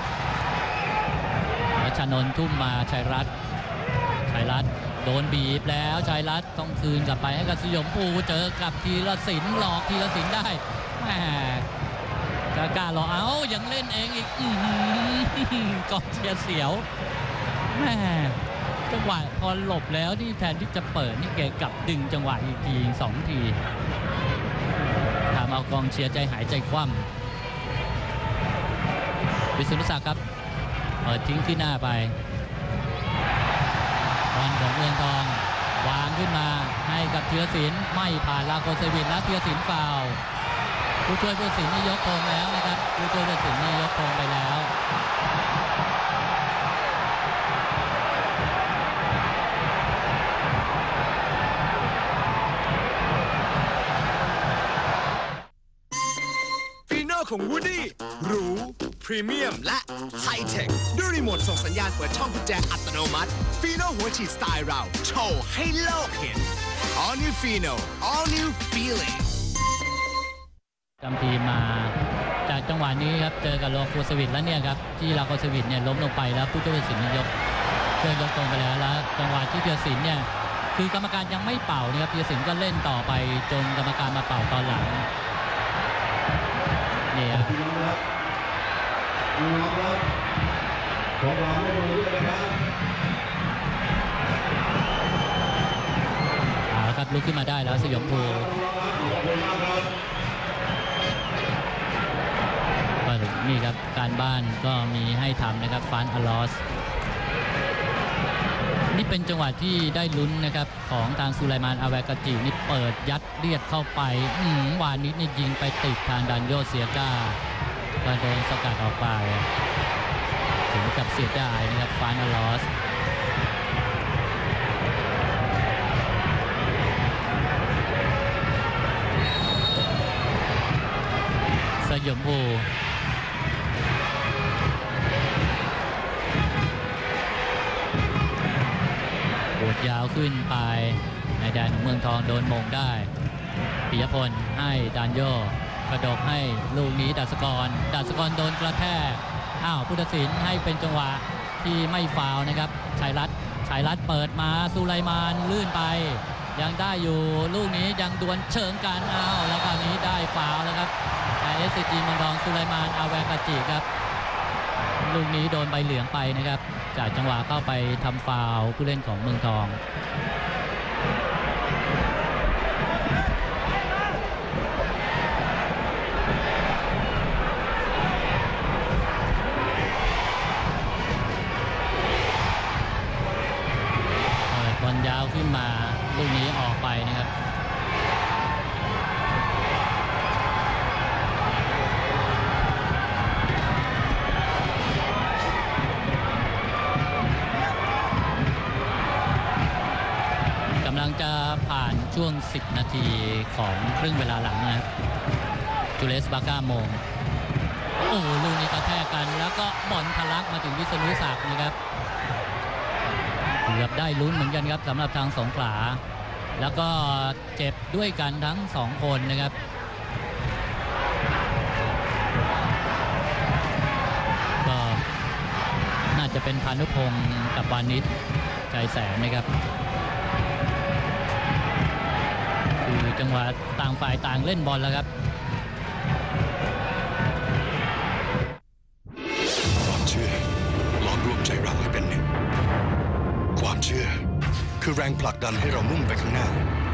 รัชานนท์ทุ่มมาชัยรัตน์ชัยรัตน์โดนบีบแล้วชัยรัตน์ต้องคืนกลับไปให้กับสยมภูเจอกับธีรศิลป์หลอกธีรศิลป์ได้แหมกกล้ารอเอายังเล่นเองอีกกองเชียร์เสียวแม่จังหวะพอหลบแล้วที่แทนที่จะเปิดนี่แกกลับดึงจังหวะอีกทีสองทีทำเอากองเชียร์ใจหายใจคว่ำวิสุทธิศักดิ์ครับเปิดทิ้งที่หน้าไปบอลของเมืองทองวางขึ้นมาให้กับธีรศิลป์ไม่ผ่านลาโกเซวินแล้วธีรศิลป์ฟาวล์ผู้ช่วยผู้ตัดสินนี่ยกธงแล้วนะครับผู้ช่วยผู้ตัดสินนี่ยกธงไปแล้ว
ฟีโน่ของวูดดี้หรูพรีเมียมและไฮเทคด้วยรีโมทส่งสัญญาณเปิดช่องกุญแจอัตโนมัติฟีโน่หัวฉีดสไตล์เราโชว์ให้โลกเห็น All New Fino All New Feeling
จำทีมมาจากจังหวะนี้ครับเจอกับโลโคสวิทแล้วเนี่ยครับที่ลาโกสวิทเนี่ยล้มลงไปแล้วผู้ช่วยผู้ตัดสินยกช่วยยกตรงไปแล้วแล้วจังหวะที่ธีรศิลป์เนี่ยคือกรรมการยังไม่เป่านะครับธีรศิลป์ก็เล่นต่อไปจนกรรมการมาเป่าตอนหลังเนี่ยเอาละครับลุกขึ้นมาได้แล้วสยามภูนี่ครับการบ้านก็มีให้ทำนะครับฟานอลอสนี่เป็นจังหวะที่ได้ลุ้นนะครับของทางซูไลมานอาแวกาจินี่เปิดยัดเลียดเข้าไปวานิชนี่ยิงไปติดทางดันโยเซียก้าก็โดนสกัดออกไปถึงกับเสียดายนะครับฟานอลอสสยามภูปวดยาวขึ้นไปในแดนของเมืองทองโดนมงได้ปิยพลให้ดานโยกระดกให้ลูกนี้ดัชกรดัชกรโดนกระแทกอ้าวผู้ตัดสินให้เป็นจังหวะที่ไม่ฟาวล์นะครับชัยรัตน์ชัยรัตน์เปิดมาสุไลมานลื่นไปยังได้อยู่ลูกนี้ยังดวลเชิงกันอ้าวแล้วคราวนี้ได้ฟาวล์แล้วครับแต่ เอส ซี จี เมืองทองสุไลมานอาแวกาจิครับลูกนี้โดนใบเหลืองไปนะครับจากจังหวะเข้าไปทำฟาวล์ผู้เล่นของเมืองทองเปิดบอลยาวขึ้นมาลูกนี้ออกไปนะครับกำลังจะผ่านช่วงสิบนาทีของครึ่งเวลาหลังนะครับจูเลสบาก้าโมงโอ้ลูกนี้กระแทกกันแล้วก็บอลทะลักมาถึงวิษณุศักดิ์นะครับเกือบได้ลุ้นเหมือนกันครับสำหรับทางสงขลาแล้วก็เจ็บด้วยกันทั้งสองคนนะครับก็น่าจะเป็นพานุพงศ์กับวานิชใจแสนนะครับคือจังหวะต่างฝ่ายต่างเล่นบอลแล้วครับ
ความเชื่อล้อมรวมใจเราให้เป็นหนึ่งความเชื่อคือแรงผลักดันให้เรามุ่งไปข้างหน้า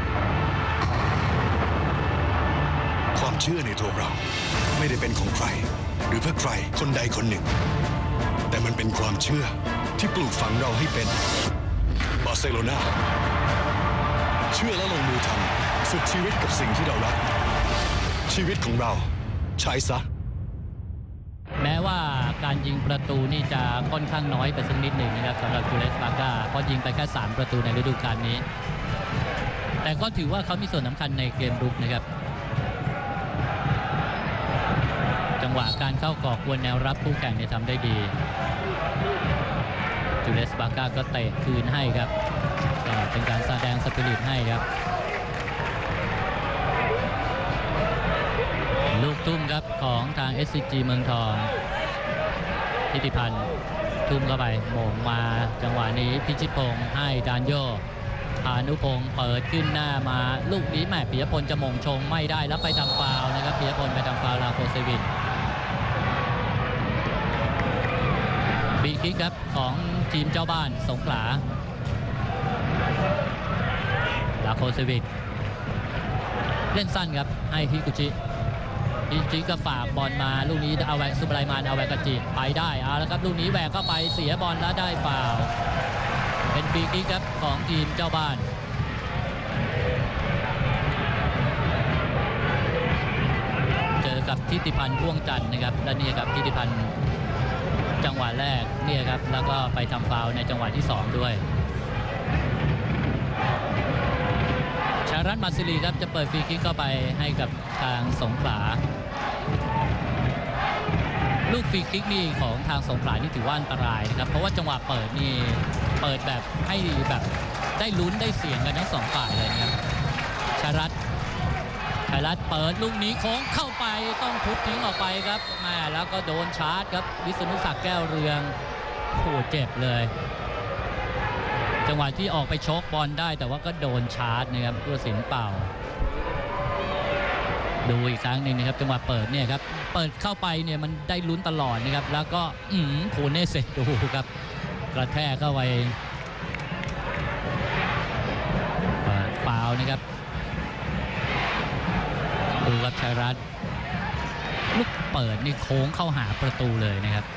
ความเชื่อในตัวเราไม่ได้เป็นของใครหรือเพื่อใครคนใดคนหนึ่งแต่มันเป็นความเชื่อที่ปลูกฝังเราให้เป็นบาร์เซโลนาเชื่อและลงมือทำสุดชีวิตกับสิ่งที่เรารักชีวิตของเราใช้ซะ
แม้ว่าการยิงประตูนี่จะค่อนข้างน้อยไปสักนิดหนึ่งนะครับสำหรับจูเลสบาก้าเพราะยิงไปแค่สามประตูในฤดูกาลนี้แต่ก็ถือว่าเขามีส่วนสำคัญในเกมรุกนะครับจังหวะการเข้ากอกวนแนวรับคู่แข่งเนี่ยทำได้ดีจูเลสบาก้าก็เตะคืนให้ครับก็เป็นการแสดงสปิริตให้ครับลูกทุ่มครับของทาง เอส ซี จี เมืองทองทิติพันธ์ทุ่มเข้าไปโหม่งมาจังหวะนี้พิชิตพงษ์ให้ดานโยพานุพงษ์เปิดขึ้นหน้ามาลูกนี้แม่ปิยพลจะหม่งชงไม่ได้แล้วไปทำฟาวล์นะครับปิยพลไปทำฟาวล์ลาโคเซวินฟรีคิกครับของทีมเจ้าบ้านสงขลาลาโคเซวิกเล่นสั้นครับให้ฮิกุจิฮิกุจิก็ฝากบอลมาลูกนี้เอาแวกซุบไลมานเอาแวกกจิไปได้เอาแล้วครับลูกนี้แหวกเข้าไปเสียบอลแล้วได้ฟาวล์เป็นฟรีคิกครับของทีมเจ้าบ้านเจอกับทิติพันธ์พ่วงจันทร์นะครับและนี่ครับทิติพันธ์จังหวะแรกเนี่ยครับแล้วก็ไปทำฟาวล์ในจังหวะที่สองด้วยชารัตน์มาซิลีครับจะเปิดฟรีคิกเข้าไปให้กับทางสงขลาลูกฟรีคิกนี่ของทางสงขลานี่ถือว่าอันตรายนะครับเพราะว่าจังหวะเปิดนี่เปิดแบบให้แบบได้ลุ้นได้เสี่ยงกันทั้งสองฝ่ายเลยนะครับชารัตน์ชารัตน์เปิดลูกนี้โค้งเข้าไปต้องทุบทิ้งออกไปครับแม่แล้วก็โดนชาร์จครับวิษณุศักดิ์แก้วเรืองโอ้เจ็บเลยจังหวะที่ออกไปชกบอลได้แต่ว่าก็โดนชาร์จนะครับตัวสินเป่าดูอีกครั้งหนึ่งนะครับจังหวะเปิดเนี่ยครับเปิดเข้าไปเนี่ยมันได้ลุ้นตลอดนะครับแล้วก็อืมโคเนเซดูครับกระแทกเข้าไปเปิดฟาวล์นะครับดูครับชัยรัตน์ลูกเปิดนี่โค้งเข้าหาประตูเลยนะครับ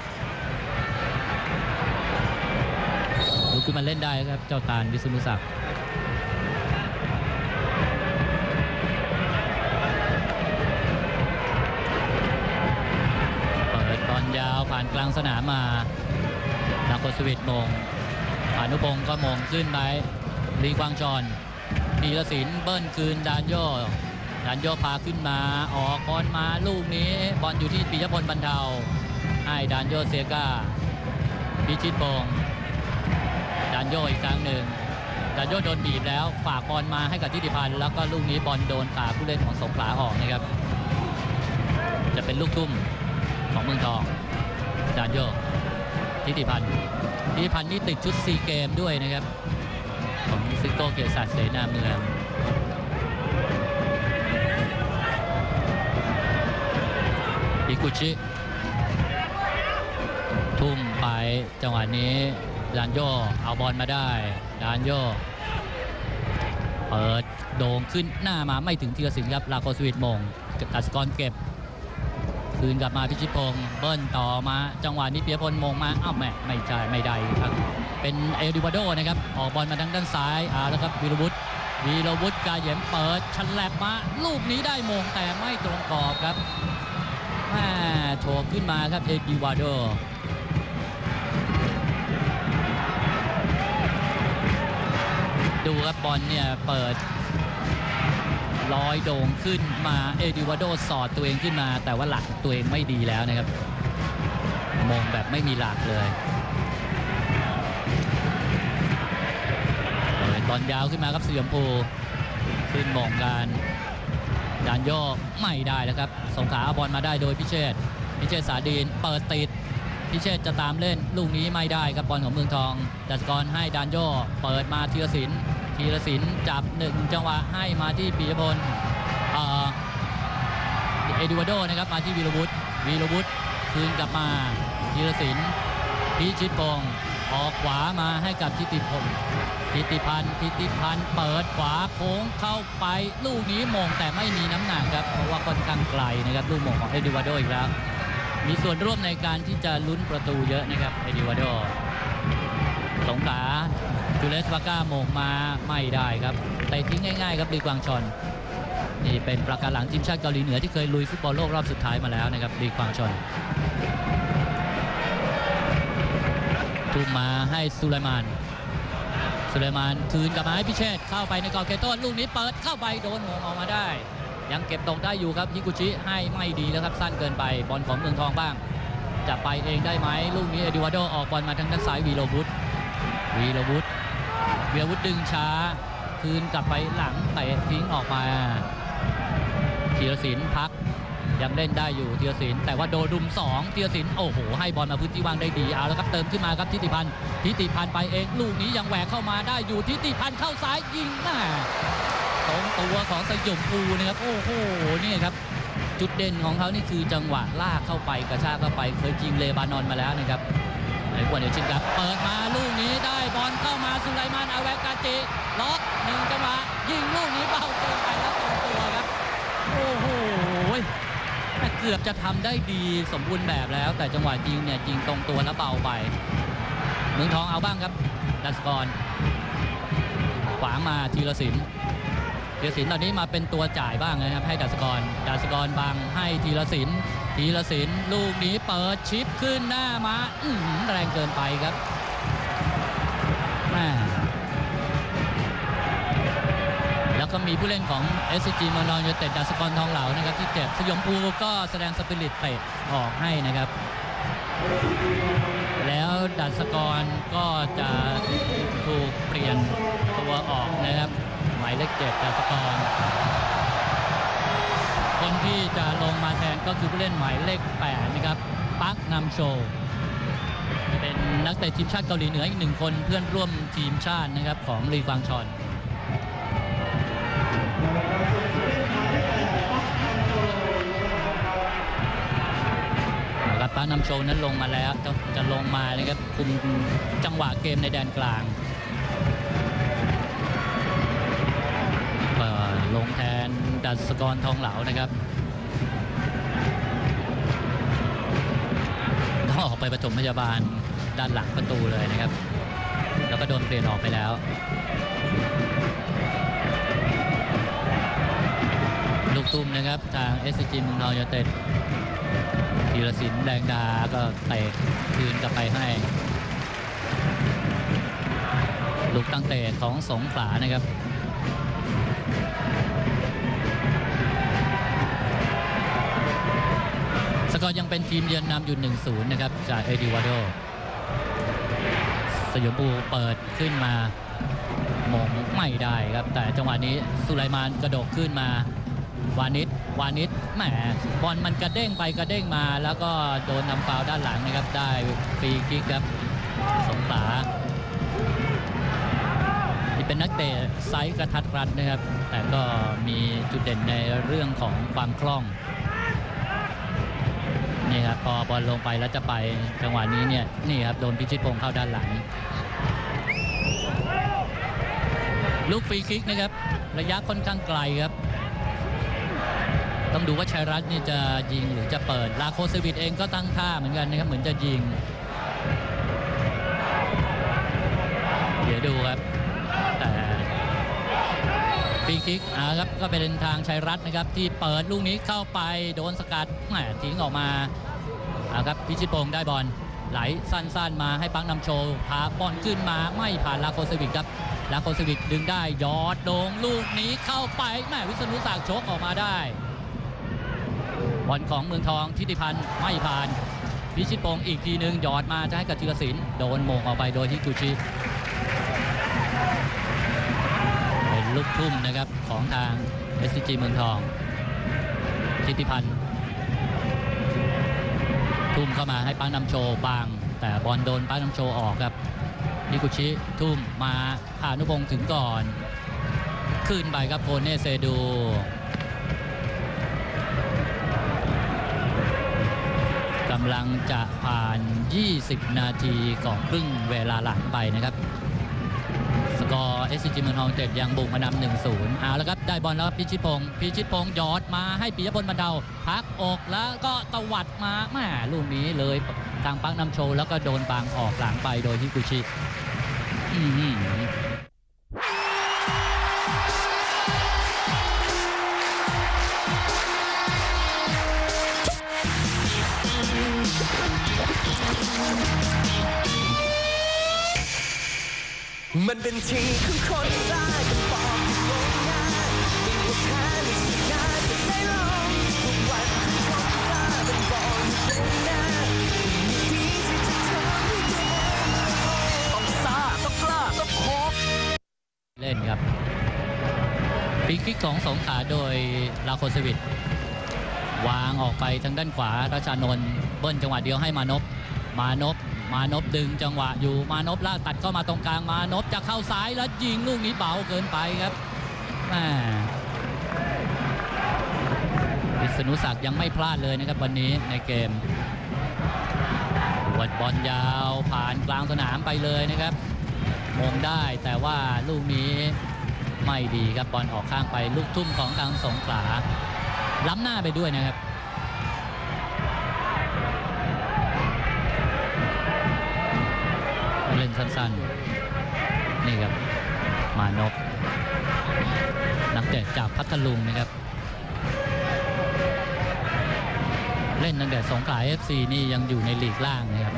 ลุกขึ้นมาเล่นได้ครับเจ้าตาลวิษณุศักดิ์เปิดบอลยาวผ่านกลางสนามมานาโคสวิตมงอนุพงศ์ก็มงขึ้นไปลีกวางจอนธีรศิลป์เบิ้ลคืนดานโยดานโยพาขึ้นมาออกบอลมาลูกนี้บอลอยู่ที่ปิยพลบรรเทาให้ดานโยเซกาพิชิตพงศ์ดานโยอีกครั้งหนึ่งดานโยโดนบีบแล้วฝากบอลมาให้กับทิติพันธ์แล้วก็ลูกนี้บอลโดนขาผู้เล่นของสงขลาออกนะครับจะเป็นลูกทุ่มของเมืองทองดานโยทิติพันธ์ทิติพันธ์นี่ติดชุดซีเกมด้วยนะครับของซิโก้เกียรติศักดิ์เสนาเมืองอิกุชิทุ่มไปจังหวะนี้ดานโยเอาบอลมาได้ดานโยเปิดโด่งขึ้นหน้ามาไม่ถึงธีรศิลป์ครับลาโคสวิตมงกัสกรเก็บคืนกลับมาพิชิตพงศ์เบิ้ลต่อมาจังหวะนี้เปียพลมงมาอ้าวแม่ไม่ใช่ไม่ได้ครับเป็นเอลิวาโดนะครับออกบอลมาทางด้านซ้ายอ่าแล้วครับวีรวุฒิวีรวุฒิกาเหยมเปิดฉลับมาลูกนี้ได้มงแต่ไม่ตรงกรอบครับแม่โฉบขึ้นมาครับเอลิวาโดดูครับบอลเนี่ยเปิดลอยโด่งขึ้นมาเอดิวาโดสอดตัวเองขึ้นมาแต่ว่าหลักตัวเองไม่ดีแล้วนะครับมงแบบไม่มีหลักเลยเปิดบอลยาวขึ้นมาครับสีชมพูขึ้นมงกันดานโยไม่ได้แล้วครับสงขลาเอาบอลมาได้โดยพิเชษพิเชษสาดีนเปิดติดพิเชษจะตามเล่นลูกนี้ไม่ได้ครับบอลของเมืองทองดัชกรให้ดานโยเปิดมาธีรศิลป์ธีรศิลป์จับหนึ่งจังหวะให้มาที่ปิยพลเอ่อเอดิวาโดนะครับมาที่วีรวุฒิวีรวุฒิคืนกลับมาธีรศิลป์พิชิตพงศ์ออกขวามาให้กับทิติพลทิติพันธ์ทิติพันธ์เปิดขวาโค้งเข้าไปลูกนี้มงแต่ไม่มีน้ำหนักครับเพราะว่าค่อนข้างไกลนะครับลูกมงของเอดิวาโดอีกแล้วมีส่วนร่วมในการที่จะลุ้นประตูเยอะนะครับเอดิวาโดสงขลาจูเลสวาก้าโมงมาไม่ได้ครับเตะทิ้งง่ายๆครับลีกวางชอนนี่เป็นประการหลังทีมชาติเกาหลีเหนือที่เคยลุยฟุตบอลโลกรอบสุดท้ายมาแล้วนะครับลีกวางชอนทุ่มมาให้สุไลมานสุไลมานคืนกลับมาให้พิเชษเข้าไปในกรอบเขตโทษลูกนี้เปิดเข้าไปโดนมงออกมาได้ยังเก็บตกได้อยู่ครับฮิกุชิให้ไม่ดีแล้วครับสั้นเกินไปบอลของเมืองทองบ้างจะไปเองได้ไหมลูกนี้เอดิวาโดออกบอลมาทางด้านซ้ายวีโรวุฒิวีรวุฒิวีรวุฒิดึงช้าคืนกลับไปหลังเตะทิ้งออกมาธีรศิลป์พักยังเล่นได้อยู่ธีรศิลป์แต่ว่าโดนรุมสองธีรศิลป์โอ้โหให้บอลมาพื้นที่ว่างได้ดีเอาแล้วครับเติมขึ้นมาครับทิติพันธ์ทิติพันธ์ไปเองลูกนี้ยังแหวกเข้ามาได้อยู่ทิติพันธ์เข้าซ้ายยิงหน้าตรงตัวของสยมภูนะครับโอ้โหนี่ครับจุดเด่นของเขานี่คือจังหวะลากเข้าไปกระชากเข้าไปเคยยิงเลบานอนมาแล้วนะครับในวันเดียวชิงครับเปิดมาลูกนี้ได้บอลเข้ามาสุไลมานอาเวกาจิล็อกหนึ่งจังหวะยิงลูกนี้เบาเกินไปแล้วตรงตัวครับโอ้โหแต่เกือบจะทำได้ดีสมบูรณ์แบบแล้วแต่จังหวะยิงเนี่ยยิงตรงตัวแล้วเบาไปเมืองทองเอาบ้างครับดัสกรขวางมาธีรศิลป์ธีรศิลป์ตอนนี้มาเป็นตัวจ่ายบ้างนะครับให้ดัสกรดัสกรบังให้ธีรศิลป์ธีรศิลป์ลูกนี้เปิดชิปขึ้นหน้ามาอื้อหือแรงเกินไปครับแม่แล้วก็มีผู้เล่นของ เอส ซี จี เมืองทองยูไนเต็ดดัสกรทองเหลานะครับที่เจ็บสยมภูก็แสดงสปิริตเตะออกให้นะครับแล้วดัสกรก็จะถูกเปลี่ยนตัวออกนะครับหมายเลขเจ็ดดัสกรคนที่จะลงมาแทนก็คือผู้เล่นหมายเลขแปดนะครับปักนำโชว์เป็นนักเตะทีมชาติเกาหลีเหนืออีกหนึ่งคนเพื่อนร่วมทีมชาตินะครับของลีกวางชอนนะครับปักนำโชว์นั้นลงมาแล้วจะจะลงมานะครับคุมจังหวะเกมในแดนกลางลงแทนดัสกรทองเหลานะครับต้องออกไปปฐมพยาบาลด้านหลังประตูเลยนะครับแล้วก็โดนเปลี่ยนออกไปแล้วลูกตุ้มนะครับทาง เอส ซี จี เมืองทองยูไนเต็ดธีรศิลป์แดงดาก็เตะคืนกลับไปให้ลูกตั้งเตะของสงขลานะครับสกอร์ยังเป็นทีมเยือนนำอยู่ หนึ่งศูนย์ นะครับจากเอดิวาโดสยมภูเปิดขึ้นมามงไม่ได้ครับแต่จังหวะนี้สุไลมานกระโดดขึ้นมาวานิชวานิชแหมบอลมันกระเด้งไปกระเด้งมาแล้วก็โดนทำฟาวล์ด้านหลังนะครับได้ฟรีคิกครับสงขลานี่เป็นนักเตะไซส์กระทัดรัดนะครับแต่ก็มีจุดเด่นในเรื่องของความคล่องนี่ครับพอบอลลงไปแล้วจะไปจังหวะนี้เนี่ยนี่ครับโดนพิชิตพงษ์เข้าด้านหลังลูกฟรีคิกนะครับระยะค่อนข้างไกลครับต้องดูว่าชัยรัตน์นี่จะยิงหรือจะเปิดลาโคเซวิตเองก็ตั้งท่าเหมือนกันนะครับเหมือนจะยิงเดี๋ยวดูครับแต่ฟรีคิกอ่าครับก็เป็นทางชัยรัตน์นะครับที่เปิดลูกนี้เข้าไปโดนสกัดแหมทิ้งออกมาอ่าครับพิชิตพงษ์ได้บอลไหลสั้นๆมาให้ปังนำโชว์พาบอลขึ้นมาไม่ผ่านลาโคเซวิตครับลาโคเซวิตดึงได้ยอดโด่งลูกนี้เข้าไปแหมวิษณุศักดิ์ชกออกมาได้บอลของเมืองทองทิติพันธ์ไม่ผ่านพิชิตพงษ์อีกทีหนึ่งหยอดมาจะให้กับธีรศิลป์โดนโมงออกไปโดยฮิกุชิเป็นลูกทุ่มนะครับของทาง เอส ซี จี เมืองทองทิติพันธ์ทุ่มเข้ามาให้ปังนำโชว์บางแต่บอลโดนปังนำโชว์ออกครับฮิกุชิทุ่มมาพานุพงษ์ถึงก่อนขึ้นไปครับโคเน่เซดูกำลังจะผ่านยี่สิบนาทีของครึ่งเวลาหลังไปนะครับสกอร์ เอส ซี จี เมืองทองเจ็ดยังบุกมานำ หนึ่งศูนย์ เอาแล้วครับได้บอลแล้วพิชิตพงษ์พิชิตพงษ์ยอดมาให้ปิยพลบรรเทาพักอกแล้วก็ตวัดมาแหมลูกนี้เลยทางปักนำโชว์แล้วก็โดนบางออกหลังไปโดยฮิกุชิอืม
มันเป็นทีของคนได้เป็นปอบที่โกงง่ายไม่ว่าแพ้หรือชนะจะได้ลองทุกวันของคนได้เป็นบอลที่โกงง่ายมีดีที่จะทำให้ตัวเองต้องซ่าต้องกล้าต้องโคบ
เล่นครับฟรีคิกของสงขลาโดยลาโคเซวิตวางออกไปทางด้านขวาราชานนท์เบิ้ลจังหวะเดียวให้มานพมานพมานพดึงจังหวะอยู่มานพลากตัดเข้ามาตรงกลางมานพจะเข้าซ้ายแล้วยิงลูกนี้เบาเกินไปครับแหมวิษณุศักดิ์ยังไม่พลาดเลยนะครับวันนี้ในเกมวดบอลยาวผ่านกลางสนามไปเลยนะครับมงได้แต่ว่าลูกนี้ไม่ดีครับบอลออกข้างไปลูกทุ่มของทางสงขลาล้ำหน้าไปด้วยนะครับเล่นสั้นๆนี่ครับมานพนักเตะจากพัทลุงนะครับเล่นตั้งแต่สงขลา เอฟ ซี นี่ยังอยู่ในลีกล่างนะครับ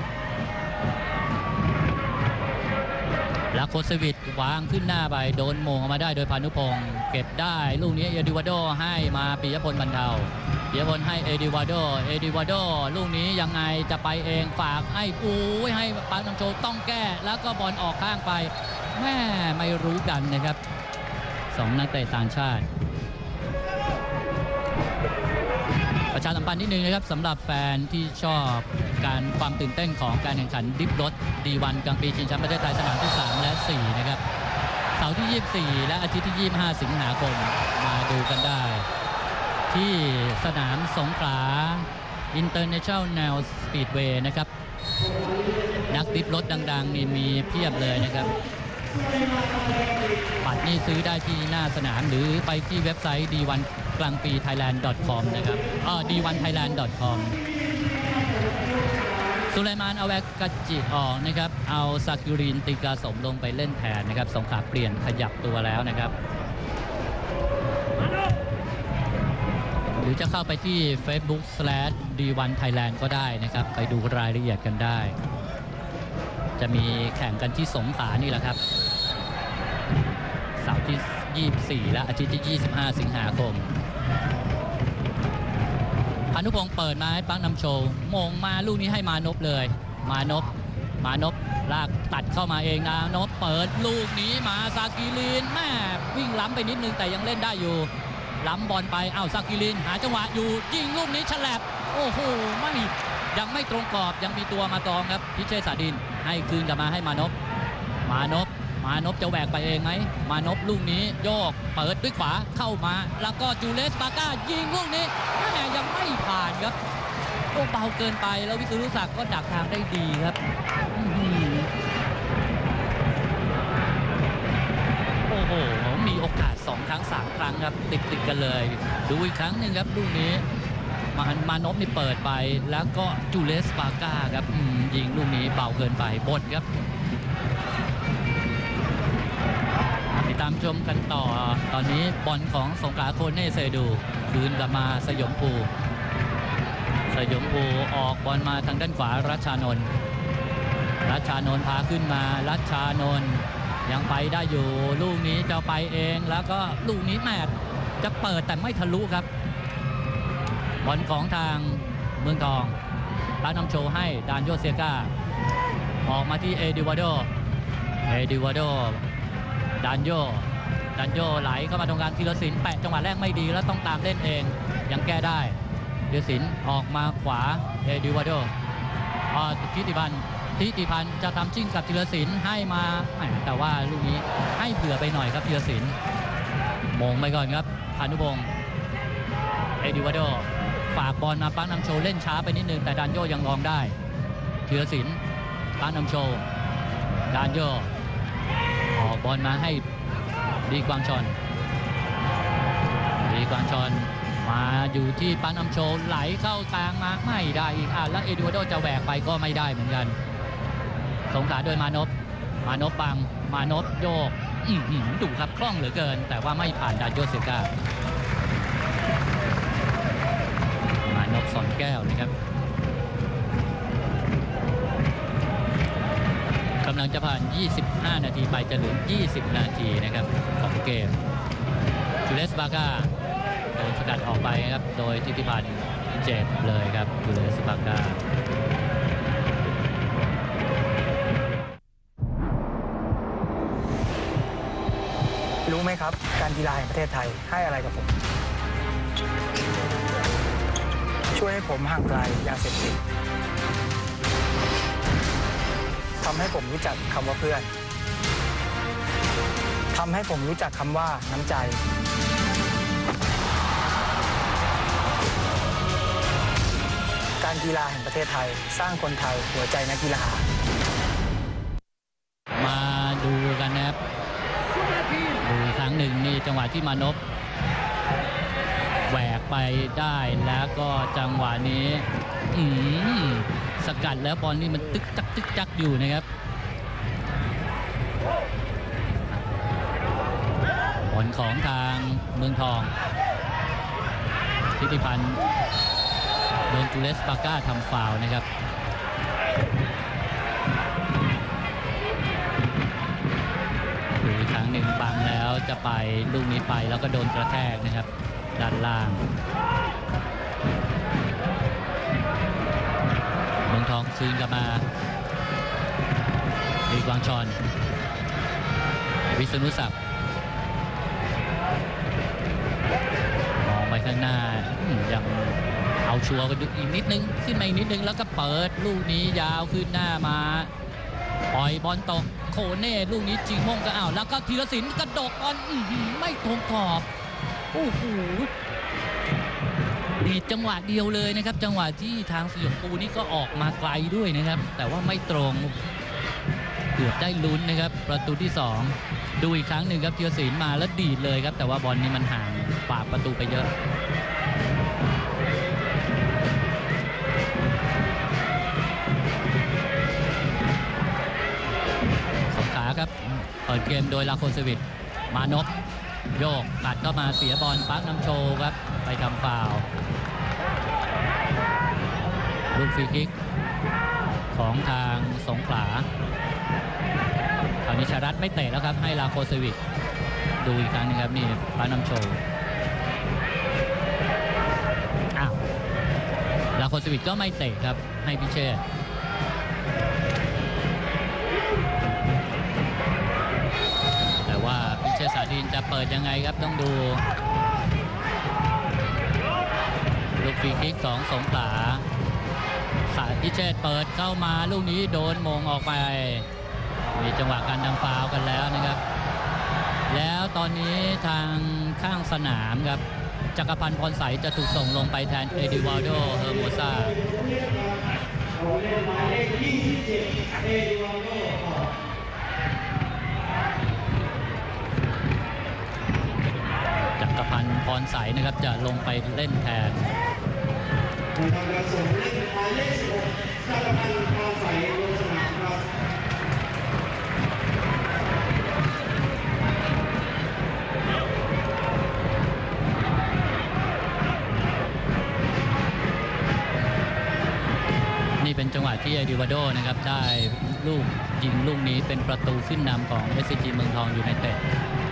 แล้วโคสวิทวางขึ้นหน้าไปโดนโมงออกมาได้โดยพานุพงศ์เก็บได้ลูกนี้เอดิวาโดให้มาปิยพลบรรเทาปิยพลให้เอดิวาโดเอดิวาโดลูกนี้ยังไงจะไปเองฝากให้อู้ยให้ปานน้ำโชต้องแก้แล้วก็บอลออกข้างไปแม่ไม่รู้กันนะครับสองนักเตะต่างชาติประชาสัมพันธ์นิดนึงนะครับสำหรับแฟนที่ชอบการความตื่นเต้นของการแข่งขันดิฟรถ ดี วัน กลางปีชิงแชมป์ประเทศไทยสนามที่สามและสี่นะครับเสาร์ที่ยี่สิบสี่และอาทิตย์ที่ยี่สิบห้าสิงหาคมมาดูกันได้ที่สนามสงขลา International Speedway นะครับนักดิฟรถดังๆนี่มีเพียบเลยนะครับบัตรนี่ซื้อได้ที่หน้าสนามหรือไปที่เว็บไซต์ ดี วัน กลางปี ไทยแลนด์ ดอท คอม นะครับอ๋อ ดี วัน ไทยแลนด์ ดอท คอม สุไลมานเอาแวกกจิออกนะครับเอาซากิรินติกาสมลงไปเล่นแทนนะครับสงขลาเปลี่ยนขยับตัวแล้วนะครับหรือจะเข้าไปที่ Facebook สแลช ดี วัน ไทยแลนด์ ก็ได้นะครับไปดูรายละเอียดกันได้จะมีแข่งกันที่สงขลานี่แหละครับเสาร์ที่ยี่สิบสี่และอาทิตย์ที่ยี่สิบห้าสิงหาคมพานุพงศ์เปิดมาให้ปังนำโชว์มงมาลูกนี้ให้มานพเลยมานพมานพลากตัดเข้ามาเองนะนพเปิดลูกนี้มาซากิลินแม่วิ่งล้ำไปนิดนึงแต่ยังเล่นได้อยู่ล้ำบอลไปอ้าวซากิลินหาจังหวะอยู่ยิงลูกนี้ฉลับโอ้โหไม่ยังไม่ตรงกรอบยังมีตัวมาตองครับพิเชษสาดินให้คืนกลับมาให้มานพมานพมานพจะแหวกไปเองไหมมานพลูกนี้โยกเปิดด้วยขวาเข้ามาแล้วก็จูเลสบาก้ายิงลูกนี้แม่ยังไม่ผ่านครับโอ้เบาเกินไปแล้ววิศรุศักดิ์ก็ดักทางได้ดีครับโอ้โหมีโอกาสสองครั้งสามครั้งครับติดติดกันเลยดูอีกครั้งหนึ่งครับลูกนี้มามานพนี่เปิดไปแล้วก็จูเลสบาก้าครับยิงลูกนี้เบาเกินไปบดครับติดตามชมกันต่อตอนนี้บอลของสงขลาโคเน่เซดูคืนกลับมาสยมภูสยมภูออกบอลมาทางด้านขวารัชชานนท์รัชชานนท์พาขึ้นมารัชชานนท์ยังไปได้อยู่ลูกนี้จะไปเองแล้วก็ลูกนี้แมตจะเปิดแต่ไม่ทะลุครับบอลของทางเมืองทองปานำโชว์ให้ดานโยเซียกาออกมาที่เอดิวาโดเอดิวาโดดานโยดานโยไหลเข้ามาตรงกลางธีรศิลป์แปะจังหวะแรกไม่ดีแล้วต้องตามเล่นเองยังแก้ได้ธีรศิลป์ออกมาขวาเอดิวาโดอ๋อทิติพันธ์ทิติพันธ์จะทำชิ่งกับธีรศิลป์ให้มาแต่ว่าลูกนี้ให้เผื่อไปหน่อยครับธีรศิลป์มงไปก่อนครับพานุพงศ์เอดิวาโดฝากบอลมาปังนำโชว์เล่นช้าไปนิดนึงแต่ดานโยยังลองได้ธีรศิลป์ปังนำโชว์ดานโยออกบอลมาให้ดีกวางชอนดีกวางชอนมาอยู่ที่ปานอำโชไหลเข้ากลางมาไม่ได้อีกอ่ะแล้วเอดิวาโดจะแหวกไปก็ไม่ได้เหมือนกันสงขลาโดยมานพมานพบังมานพโยกดุครับคล่องเหลือเกินแต่ว่าไม่ผ่านดานโยเซกามานพสอนแก้วนะครับกำลังจะผ่านยี่สิบห้านาทีไปจะเหลือยี่สิบนาทีนะครับของเกมจูเลสบาก้าโดนสกัดออกไปครับโดยทิติพันธ์เจ็บเลยครับจูเลสบาก้า
รู้ไหมครับการกีฬาแห่งประเทศไทยให้อะไรกับผมช่วยให้ผมห่างไกลยาเสพติดทำให้ผมรู้จักคำว่าเพื่อนทำให้ผมรู้จักคำว่าน้ำใจการการกีฬาแห่งประเทศไทยสร้างคนไทยหัวใจนักกีฬา
มาดูกันนะครับดูอีกครั้งหนึ่งนี่จังหวะที่มานพแหวกไปได้แล้วก็จังหวะนี้อืมสกัดแล้วบอลนี่มันตึกจักตึกจักอยู่นะครับบอลของทางเมืองทองทิติพันธ์โดนจูเลสปาก้าทำฟาวล์นะครับดูอีกครั้งหนึ่งบังแล้วจะไปลูกนี้ไปแล้วก็โดนกระแทกนะครับด้านล่างเมืองทองคืนกลับมาอีกวางชอนวิษณุศักดิ์มองไปข้างหน้ายังเอาชัวร์กันอีกนิดนึงขึ้นมาอีกนิดนึงแล้วก็เปิดลูกนี้ยาวขึ้นหน้ามาปล่อยบอลตกโคเน่ลูกนี้จิงม่งก็เอาแล้วก็ธีรศิลป์กระดกบอลไม่ตรงกรอบโอ้โหดีจังหวะเดียวเลยนะครับจังหวะที่ทางสยามปูนี่ก็ออกมาไกลด้วยนะครับแต่ว่าไม่ตรงเกือบได้ลุ้นนะครับประตูที่สองดูอีกครั้งหนึ่งครับธีรศิลป์มาแล้วดีดเลยครับแต่ว่าบอลนี่มันห่างปากประตูไปเยอะสงขลาครับเปิดเกมโดยลาโคสวิทมานพโยกตัดเข้ามาเสียบอลปักน้ำโชว์ครับไปทำฟาวล์ลูกฟรีคิกของทางสงขลาคราวนี้ชารัตไม่เตะแล้วครับให้ลาโคสวิทดูอีกครั้งนึงครับนี่ปักน้ำโชว์อ้าวลาโคสวิทก็ไม่เตะครับให้พิเชษแต่ว่าพิเชษสาดินจะเปิดยังไงครับต้องดูลูกฟรีคิกของสงขลาสาพิเชษเปิดเข้ามาลูกนี้โดนมงออกไปมีจังหวะการทำฟาวล์กันแล้วนะครับแล้วตอนนี้ทางข้างสนามครับจักรพันธ์พรใสจะถูกส่งลงไปแทนเอดิวาโดเฮอร์โมซาจักรพันธ์พรใสนะครับจะลงไปเล่นแทนนี่เป็นจังหวะที่เอดิวาโดนะครับได้ลูกยิงลูกนี้เป็นประตูขึ้นนำของ เอส ซี จี เมืองทองยูไนเต็ด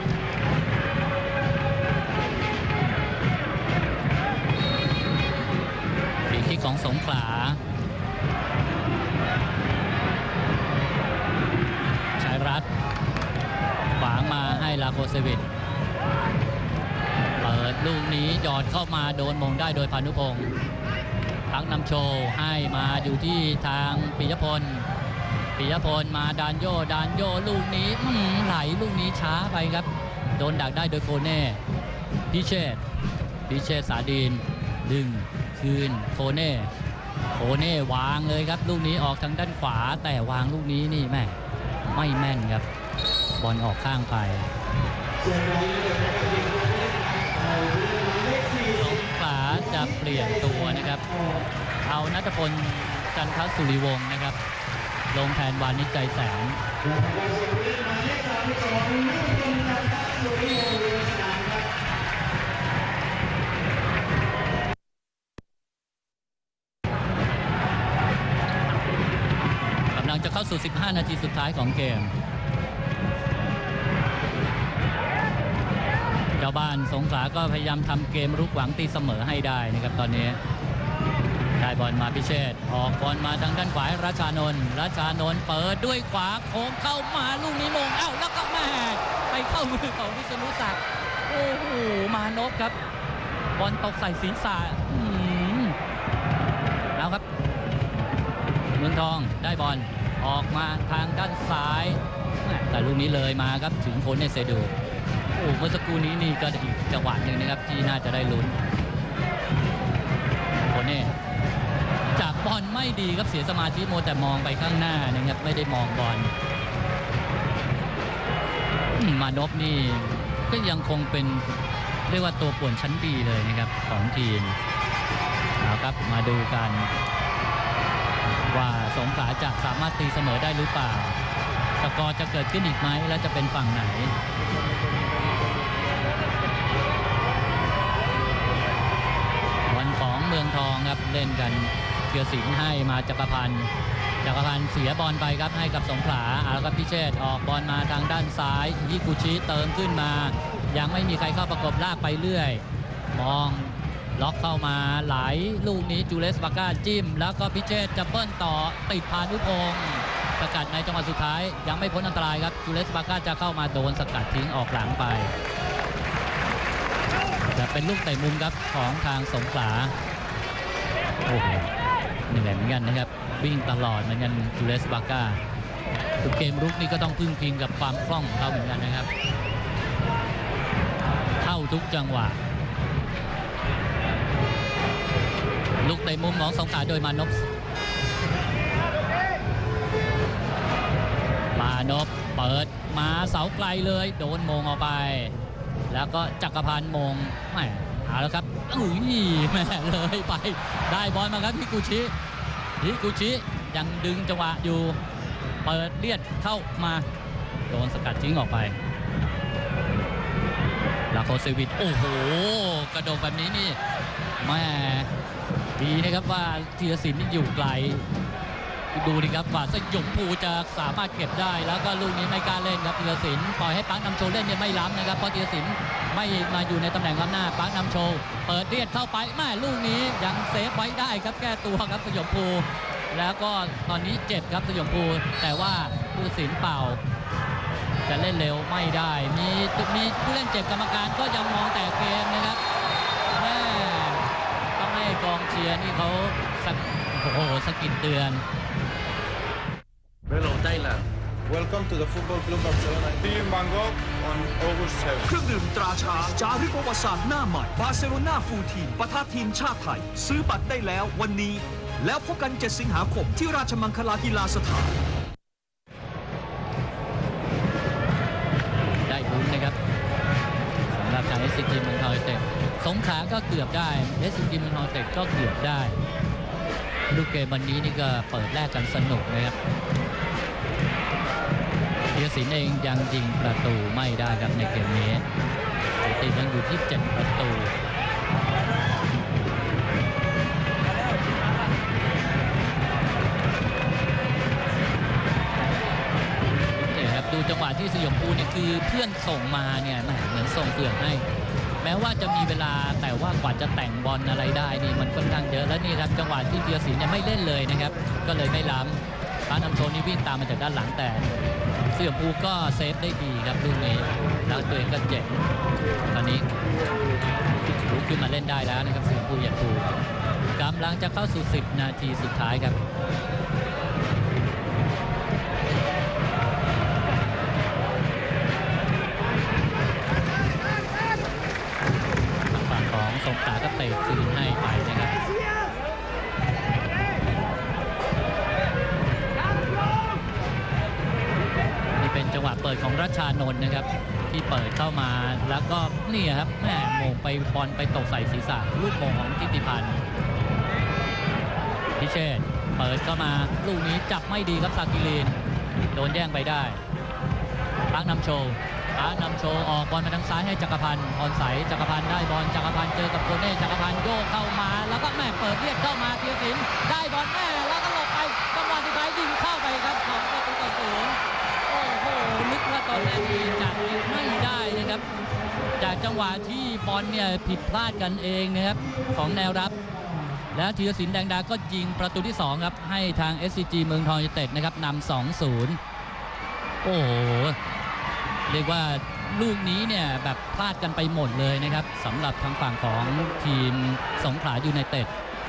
ฟรีคิกของสงขลาชัยรัตน์ขวางมาให้ลาโคเซวิชเปิดลูกนี้หยอดเข้ามาโดนมงได้โดยพานุพงศ์พักนำโชว์ให้มาอยู่ที่ทางปิยพลปิยพลมาดานโยดานโยลูกนี้ไหลลูกนี้ช้าไปครับโดนดักได้โดยโคเน่พิเชษพิเชษสาดินดึงคืนโคเน่โคเน่วางเลยครับลูกนี้ออกทางด้านขวาแต่วางลูกนี้นี่แม่ไม่แม่นครับบอลออกข้างไปสงขลาจะเปลี่ยนตัวนะครับเอาณัฐพลจันทสุริวงศ์นะครับลงแทนวานิชใจแสนกำลังจะเข้าสู่สิบห้านาทีสุดท้ายของเกมเจ้าบ้านสงขลาก็พยายามทำเกมรุกหวังตีเสมอให้ได้นะครับตอนนี้ได้บอลมาพิเชษออกบอลมาทางด้านขวารัชานนท์รัชานนท์เปิดด้วยขวาโค้งเข้ามาลูกนี้มงเอ้าแล้วก็แม่ไปเข้ามือของวิษณุศักดิ์โอ้โหมานพครับบอลตกใส่ศีรษะเอาครับเมืองทองได้บอลออกมาทางด้านซ้ายแต่ลูกนี้เลยมาครับถึงโคเนเซดูโอ้เมื่อสักครู่นี้นี่ก็อีกจังหวะหนึ่งนะครับที่น่าจะได้ลุ้นโคเน่จับบอลไม่ดีครับเสียสมาธิโมวแต่มองไปข้างหน้านะครับไม่ได้มองบอลมานพนี่ก็ยังคงเป็นเรียกว่าตัวป่วนชั้นดีเลยนะครับของทีมเอาครับมาดูกันว่าสงขลาจะสามารถตีเสมอได้หรือเปล่าสกอร์จะเกิดขึ้นอีกไหมและจะเป็นฝั่งไหนวันของเมืองทองครับเล่นกันเทียสิงห์ให้มาจักรพันธ์จักรพันธ์เสียบอลไปครับให้กับสงขลาแล้วก็พิเชษออกบอลมาทางด้านซ้ายยิกุชิเติมขึ้นมายังไม่มีใครเข้าประกบลากไปเรื่อยมองล็อกเข้ามาไหลลูกนี้จูเลสบาก้าจิ้มแล้วก็พิเชษจะเบิ้ลต่อติดพานุพงศ์สกัดในจังหวะสุดท้ายยังไม่พ้นอันตรายครับจูเลสบาก้าจะเข้ามาโดนสกัดทิ้งออกหลังไปจะเป็นลูกเตะมุมครับของทางสงขลาโอ้โหเหนื่อยเหมือนกันนะครับวิ่งตลอดเหมือนกันจูเลสบาก้าทุกเกมรุกนี่ก็ต้องพึ่งพิงกับความคล่องของเขาเหมือนกันนะครับเข้าทุกจังหวะลูกเตะมุมของสงขลาโดยมานพมานพเปิดมาเสาไกลเลยโดนมงออกไปแล้วก็จักรพันธ์มงแหมเอาแล้วครับอุ้ยแม่เลยไปได้บอลมาครับฮิกุชิฮิกุชิยังดึงจังหวะอยู่เปิดเลียดเข้ามาโดนสกัดทิ้งออกไปลาโคเซวิชโอ้โหกระโดดแบบนี้นี่แม่ดีนะครับว่าธีรศิลป์นี่อยู่ไกลดูดิครับว่าสยมภูจะสามารถเก็บได้แล้วก็ลูกนี้ไม่กล้าเล่นครับธีรศิลป์ปล่อยให้ปังนำโชว์เล่นเนี่ยไม่ล้ำนะครับเพราะธีรศิลป์ไม่มาอยู่ในตำแหน่งล้ำหน้าปังนำโชว์เปิดเลียดเข้าไปแม่ลูกนี้ยังเซฟไว้ได้ครับแก้ตัวครับสยมภูแล้วก็ตอนนี้เจ็บครับสยมภูแต่ว่าธีรศิลป์เป่าจะเล่นเร็วไม่ได้มีมีผู้เล่นเจ็บกรรมการก็ยังมองแต่เกมนะครับแม่ต้องให้กองเชียร์นี่เขาสักโอ้โหสกิดเตือน
Hello Thailand
Welcome to the Football Club Barcelona. See you in Bangkok on August seventh.
เครื่องดื่มตราช้างจารึกประวัติศาสตร์หน้าใหม่บาร์เซโลนาฟูลทีมปะทะทีมชาติไทยซื้อบัตรได้แล้ววันนี้แล้วพบกันเจ็ดสิงหาคมที่ราชมังคลากีฬาสถาน
ได้ลุ้นนะครับสำหรับทาง เอส ซี จี เมืองทองยูไนเต็ดสงขลาก็เกือบได้ เอส ซี จี เมืองทองยูไนเต็ดก็เกือบได้ลูกเกมวันนี้นี่ก็เปิดแรกกันสนุกนะครับธีรศิลป์เองยังยิงประตูไม่ได้ครับในเกมนี้สถิติยังอยู่ที่เจ็ดประตูนี่ครับดูจังหวะที่สยมภูเนี่ยคือเพื่อนส่งมาเนี่ยเหมือนส่งเปลือกให้แม้ว่าจะมีเวลาแต่ว่ากว่าจะแต่งบอลอะไรได้นี่มันค่อนข้างเยอะแล้วนี่ครับจังหวะที่ธีรศิลป์เนี่ยไม่เล่นเลยนะครับก็เลยไม่ล้ำปานำโชว์นี่วิ่งตามมาจากด้านหลังแต่เสี่ยภูก็เซฟได้ดีครับลูกนี้แล้วตัวเองก็เจ็บตอนนี้ลุกขึ้นมาเล่นได้แล้วนะครับเสี่ยภูเหยียดภูกำลังจะเข้าสู่สิบนาทีสุดท้ายครับฝั่งของสงขลาก็เตะคืนให้ไปนะครับเป็นจังหวะเปิดของรัชชานนท์นะครับที่เปิดเข้ามาแล้วก็นี่ครับแม่โมงไปบอลไปตกใส่ศีรษะลูกโมงของทิติพันธ์พิเชษเปิดเข้ามาลูกนี้จับไม่ดีครับซากิลีนโดนแย่งไปได้ปาร์คนำโชว์ปาร์คนำโชว์ออกบอลมาทางซ้ายให้จักรพันธ์พรใสจักรพันธ์ได้บอลจักรพันธ์เจอกับโคเน่จักรพันธ์โยกเข้ามาแล้วก็แม่เปิดเรียกเข้ามาธีรศิลป์ได้บอลแม่แล้วก็หลบไปจังหวะสุดท้ายยิงเข้าไปครับของประตูต่อศูนย์โอ้โหนึกว่าตอนแรกนี่จะไม่ได้นะครับจากจังหวะที่บอลเนี่ยผิดพลาดกันเองนะครับของแนวรับแล้วธีรศิลป์แดงดาก็ยิงประตูที่สองครับให้ทาง เอส ซี จี เมืองทองยูไนเต็ดนะครับนำ สองศูนย์ โอ้โหเรียกว่าลูกนี้เนี่ยแบบพลาดกันไปหมดเลยนะครับสำหรับทางฝั่งของทีมสงขลายูไนเต็ด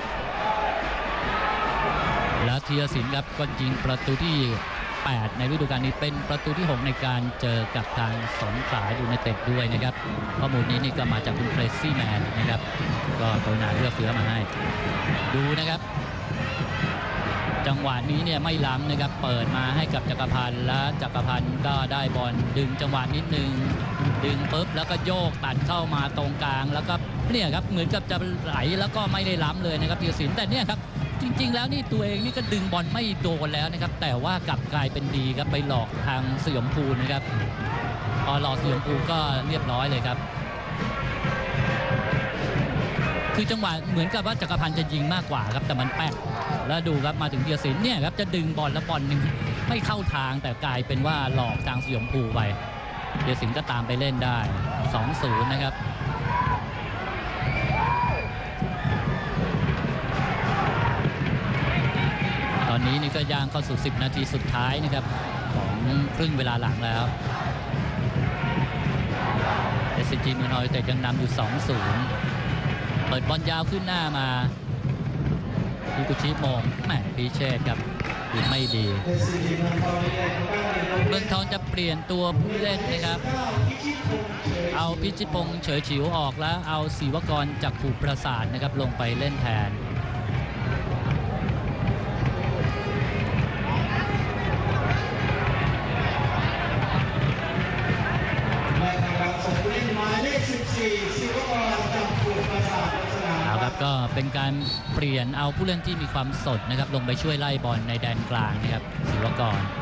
แล้วธีรศิลป์ครับก็ยิงประตูที่แปดในฤดูกาลนี้เป็นประตูที่หกในการเจอกับทางสงขลายูไนเต็ดด้วยนะครับข้อมูลนี้นี่ก็มาจากคุณเครซี่แมนนะครับก็กรุณาเลือกเฟื้อมาให้ดูนะครับจังหวะนี้เนี่ยไม่ล้ำนะครับเปิดมาให้กับจักรพันธ์และจักรพันธ์ก็ได้บอลดึงจังหวะนิดนึงดึงปุ๊บแล้วก็โยกตัดเข้ามาตรงกลางแล้วก็เนี่ยครับเหมือนกับจะไหลแล้วก็ไม่ได้ล้ำเลยนะครับธีรศิลป์แต่เนี่ยครับจริงๆแล้วนี่ตัวเองนี่ก็ดึงบอลไม่โดนแล้วนะครับแต่ว่ากลับกลายเป็นดีครับไปหลอกทางสยามภูลนะครับพอหลอกสยามภูลก็เรียบร้อยเลยครับคือจังหวะเหมือนกับว่าจักรพันธ์จะยิงมากกว่าครับแต่มันแป๊กแล้วดูครับมาถึงธีรศิลป์เนี่ยครับจะดึงบอลแล้วบอลหนึ่งไม่เข้าทางแต่กลายเป็นว่าหลอกทางสยามภูลไปธีรศิลป์ก็ตามไปเล่นได้ สองศูนย์ นะครับตอนนี้นี่ก็ย่างเข้าสู่สิบนาทีสุดท้ายนะครับของครึ่งเวลาหลังแล้ว เอส ซี จี เมืองนนท์แต่ยังนำอยู่ สองศูนย์ เปิดบอลยาวขึ้นหน้ามาฮิกุชิโมงแหมพีเชษครับยิงไม่ดีเมืองทองจะเปลี่ยนตัวผู้เล่นนะครับเอาพิชิตพงษ์เฉยฉิวออกแล้วเอาศิวกรจักขุประสาทนะครับลงไปเล่นแทนเอาครับก็เป็นการเปลี่ยนเอาผู้เล่นที่มีความสดนะครับลงไปช่วยไล่บอลในแดนกลางนะครับศิวกร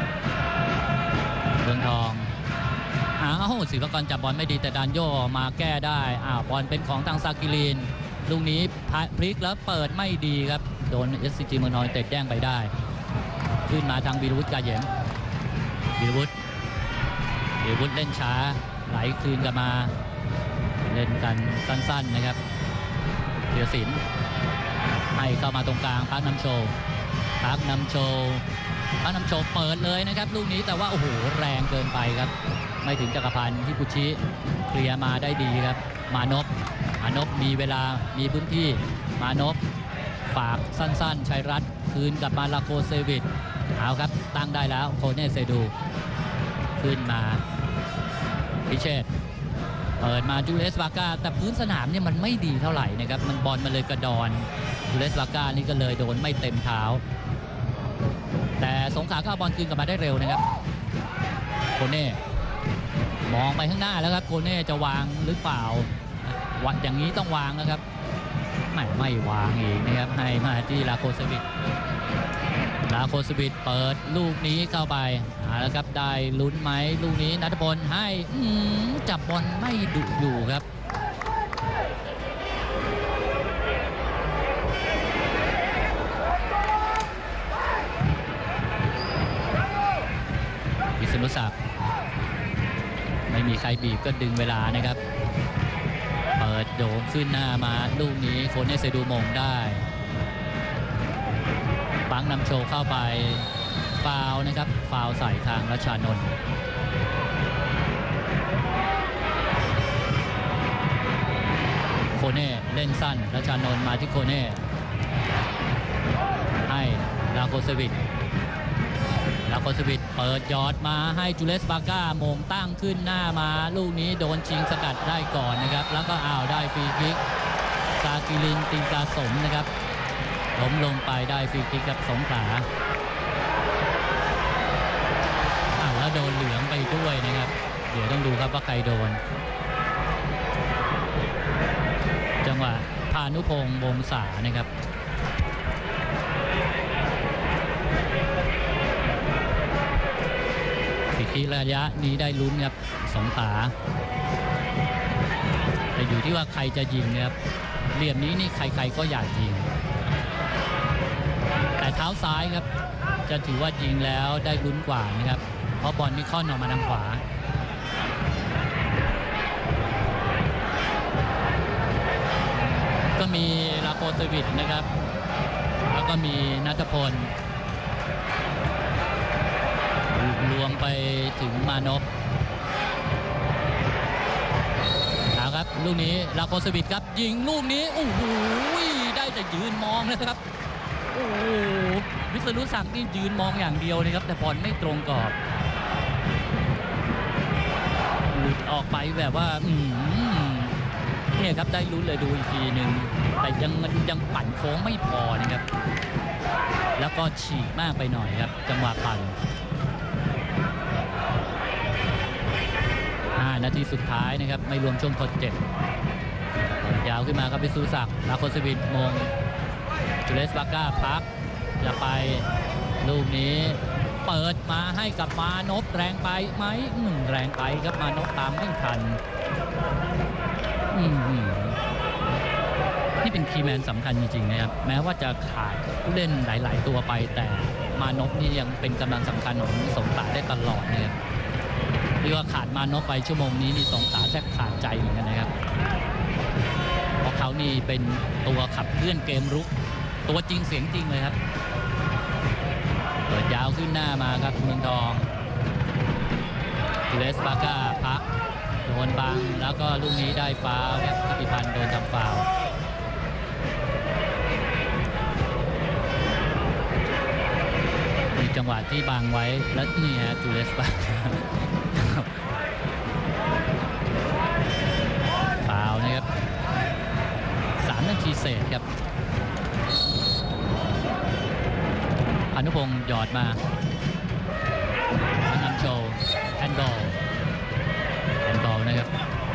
เมืองทองอ้าวศิวกรจับบอลไม่ดีแต่ดานโยมาแก้ได้อ้าวบอลเป็นของทางซากิลินลูกนี้พลิกแล้วเปิดไม่ดีครับโดน เอส ซี จี เมืองนนท์เตะแย่งไปได้ขึ้นมาทางวีรวุฒิกาเหยมวีรวุฒิวีรวุฒิเล่นช้าไหลคืนกลับมาเล่นกันสั้นๆนะครับธีรศิลป์ให้เข้ามาตรงกลางพักนำโชว์พักนำโชว์พักนำโชว์เปิดเลยนะครับลูกนี้แต่ว่าโอ้โหแรงเกินไปครับไม่ถึงจักรพันธ์ฮิกุชิเคลียร์มาได้ดีครับมานพมานพมีเวลามีพื้นที่มานพฝากสั้นๆชัยรัตน์คืนกลับมาลาโกเซวิชเอาครับตั้งได้แล้วโคเนเซดูขึ้นมาพิเชษเปิดมาจูเลสวาก้าแต่พื้นสนามเนี่ยมันไม่ดีเท่าไหร่นะครับมันบอลมาเลยกระดอนจูเลสวาก้านี่ก็เลยโดนไม่เต็มเท้าแต่สงขลาก็เอาบอลคืนกลับมาได้เร็วนะครับโคเน่มองไปข้างหน้าแล้วครับโคเน่จะวางหรือเปล่าวัดอย่างนี้ต้องวางนะครับไม่ไม่วางอีกนะครับให้มาที่ลาโคสวิทลาโคสวิทเปิดลูกนี้เข้าไปแล้วครับได้ลุ้นไหมลูกนี้ณัฐพลให้จับบอลไม่ดุอยู่ครับวิษณุศักดิ์ไม่มีใครบีบก็ดึงเวลานะครับเปิดโด่งขึ้นหน้ามาลูกนี้โคเนเซดูมงได้ปังนำโชว์เข้าไปฟาวนะครับฟาวใส่ทางรัชานนท์โคเน่เล่นสั้นรัชานนท์มาที่โคเน่ให้ลาโกเซวิชลาโกเซวิชเปิดยอดมาให้จูเลสบาก้าโมงตั้งขึ้นหน้ามาลูกนี้โดนชิงสกัดได้ก่อนนะครับแล้วก็อ้าวได้ฟรีคิกซากิลินติงกาสมนะครับล้มลงไปได้ฟรีคิกกับสงขลาอ้าวแล้วโดนเหลืองไปด้วยนะครับเดี๋ยวต้องดูครับว่าใครโดนจังหวะพานุพงษ์วงศานะครับฟรีคิกระยะนี้ได้ลุ้นครับสงขลาแต่อยู่ที่ว่าใครจะยิงนะครับเหลี่ยมนี้นี่ใครๆก็อยากยิงแต่เท้าซ้ายครับจะถือว่ายิงแล้วได้ลุ้นกว่านะครับเพราะบอลนี่ค่อนออกมาทางขวาก็มีลาโกเซวิชนะครับแล้วก็มีณัฐพลรวมไปถึงมานพเอาครับลูกนี้ลาโกเซวิชครับยิงลูกนี้โอ้โหได้แต่ยืนมองนะครับโอ้โหวิษณุศักดิ์นี่ยืนมองอย่างเดียวนะครับแต่บอลไม่ตรงกรอบหลุดออกไปแบบว่าอืมเนี่ยครับได้ลุ้นเลยดูอีกทีหนึ่งแต่ยังมันยังปั่นโค้งไม่พอนะครับแล้วก็ฉีกมากไปหน่อยครับจังหวะปั่นห้านาทีสุดท้ายนะครับไม่รวมช่วงทดเจ็บยาวขึ้นมาครับพิสูศักดิ์ลาโคสวิทมงจูเลสบาก้าพักจะไปลูกนี้เปิดมาให้กับมานพแรงไปไหมอืมแรงไปครับมานพตามไม่ทันอืมนี่เป็นคีย์แมนสำคัญจริงๆนะครับแม้ว่าจะขาดผู้เล่นหลายๆตัวไปแต่มานพนี่ยังเป็นกำลังสำคัญของสงขลาได้ตลอดนะครับเรียกว่าขาดมานพไปชั่วโมงนี้นี่สงขลาแทบขาดใจเหมือนกันนะครับเพราะเขานี่เป็นตัวขับเคลื่อนเกมรุกตัวจริงเสียงจริงเลยครับเปิดยาวขึ้นหน้ามาครับเมืองทองจูเลสบาก้าพักโดนบังแล้วก็ลูกนี้ได้ฟาวล์ครับธิติพันธ์โดนทำฟาวล์มีจังหวะที่บังไว้แล้วนี่ฮะจูเลสบาก้าฟาวล์นะครับสามนาทีเศษครับอนุพงศ์หยอดมาน้ำโชว์แฮนด์บอลแฮนด์บอลนะครับ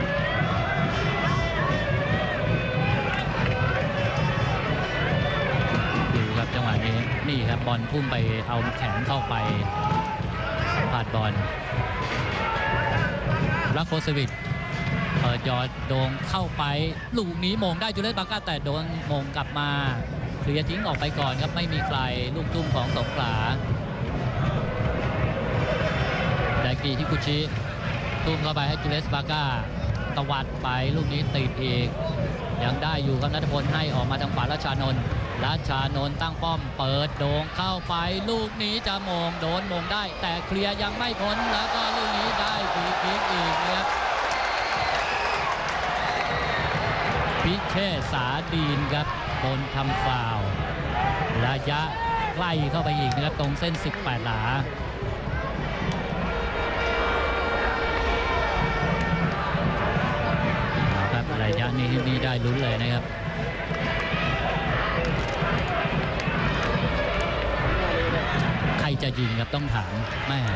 ดูครับจังหวะนี้นี่ครับบอลพุ่งไปเอาแขนเข้าไปสัมผัสบอลลักโคสวิทเปิดยอดโด่งเข้าไปลูกนี้มงได้จูเลสบาก้าแต่โดนมงกลับมาเคลียร์ทิ้งออกไปก่อนครับไม่มีใครลูกตุ้มของสงขลาไดกีฮิกุชิตุ้มเข้าไปให้จูเลสบาก้าตวัดไปลูกนี้ติดอีกยังได้อยู่ครับณัฐพลให้ออกมาทางขวาราชานนท์ราชานนท์ตั้งป้อมเปิดโด่งเข้าไปลูกนี้จะมงโดนมงได้แต่เคลียร์ยังไม่พ้นแล้วก็ลูกนี้ได้ฟรีคิกอีกนะครับพิเชษสาดีนครับโดนทำฟาวล์ระยะใกล้เข้าไปอีกนะครับตรงเส้นสิบแปดหลาครับระยะนี้นี่ได้ลุ้นเลยนะครับใครจะยิงครับต้องถามแม่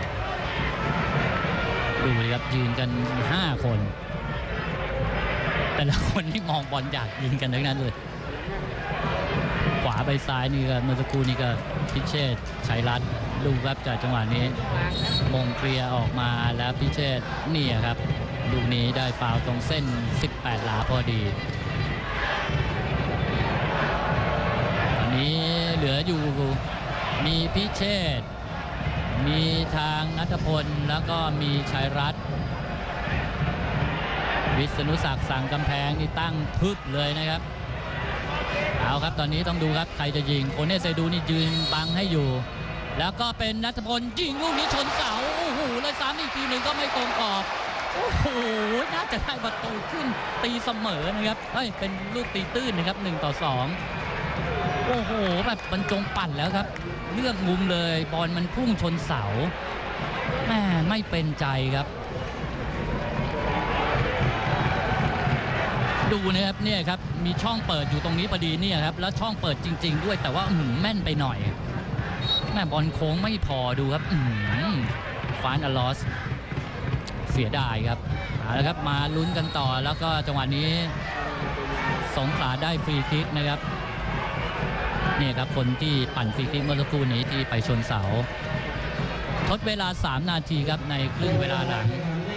ดูเลยครับยืนกันห้าคนแต่ละคนที่มองบอลอยากยิงกันทั้งนั้นเลยขวาไปซ้ายนี่ก็เมื่อสักครู่นี้ก็พิเชษชัยรัตน์ลูกครับจากจังหวะนี้มงเคลียร์ออกมาแล้วพิเชษนี่ครับลูกนี้ได้ฟาวล์ตรงเส้นสิบแปดหลาพอดีตอนนี้เหลืออยู่มีพิเชษมีทางณัฐพลแล้วก็มีชัยรัตน์วิษณุศักดิ์สั่งกำแพงนี่ตั้งพึบเลยนะครับเอาครับตอนนี้ต้องดูครับใครจะยิงโคเนเซดูนี่ยืนบังให้อยู่แล้วก็เป็นณัฐพลยิงลูกนี้ชนเสาโอ้โหเลยซ้ำอีกทีหนึ่งก็ไม่ตรงกรอบโอ้โหน่าจะได้ประตูขึ้นตีเสมอนะครับเฮ้ยเป็นลูกตีตื้นนะครับหนึ่งต่อสองโอ้โหแบบบรรจงปั่นแล้วครับเลือกมุมเลยบอลมันพุ่งชนเสาแม่ไม่เป็นใจครับดูนะครับเนี่ยครับมีช่องเปิดอยู่ตรงนี้พอดีเนี่ยครับแล้วช่องเปิดจริงๆด้วยแต่ว่าแม่นไปหน่อยแม่บอลโค้งไม่พอดูครับฟานอลอสเสียดายครับเอาละครับมาลุ้นกันต่อแล้วก็จังหวะนี้สงขลาได้ฟรีคิกนะครับเนี่ยครับคนที่ปั่นฟรีคิกเมื่อสักครู่นี้ที่ไปชนเสาทดเวลาสามนาทีครับในครึ่งเวลาหลัง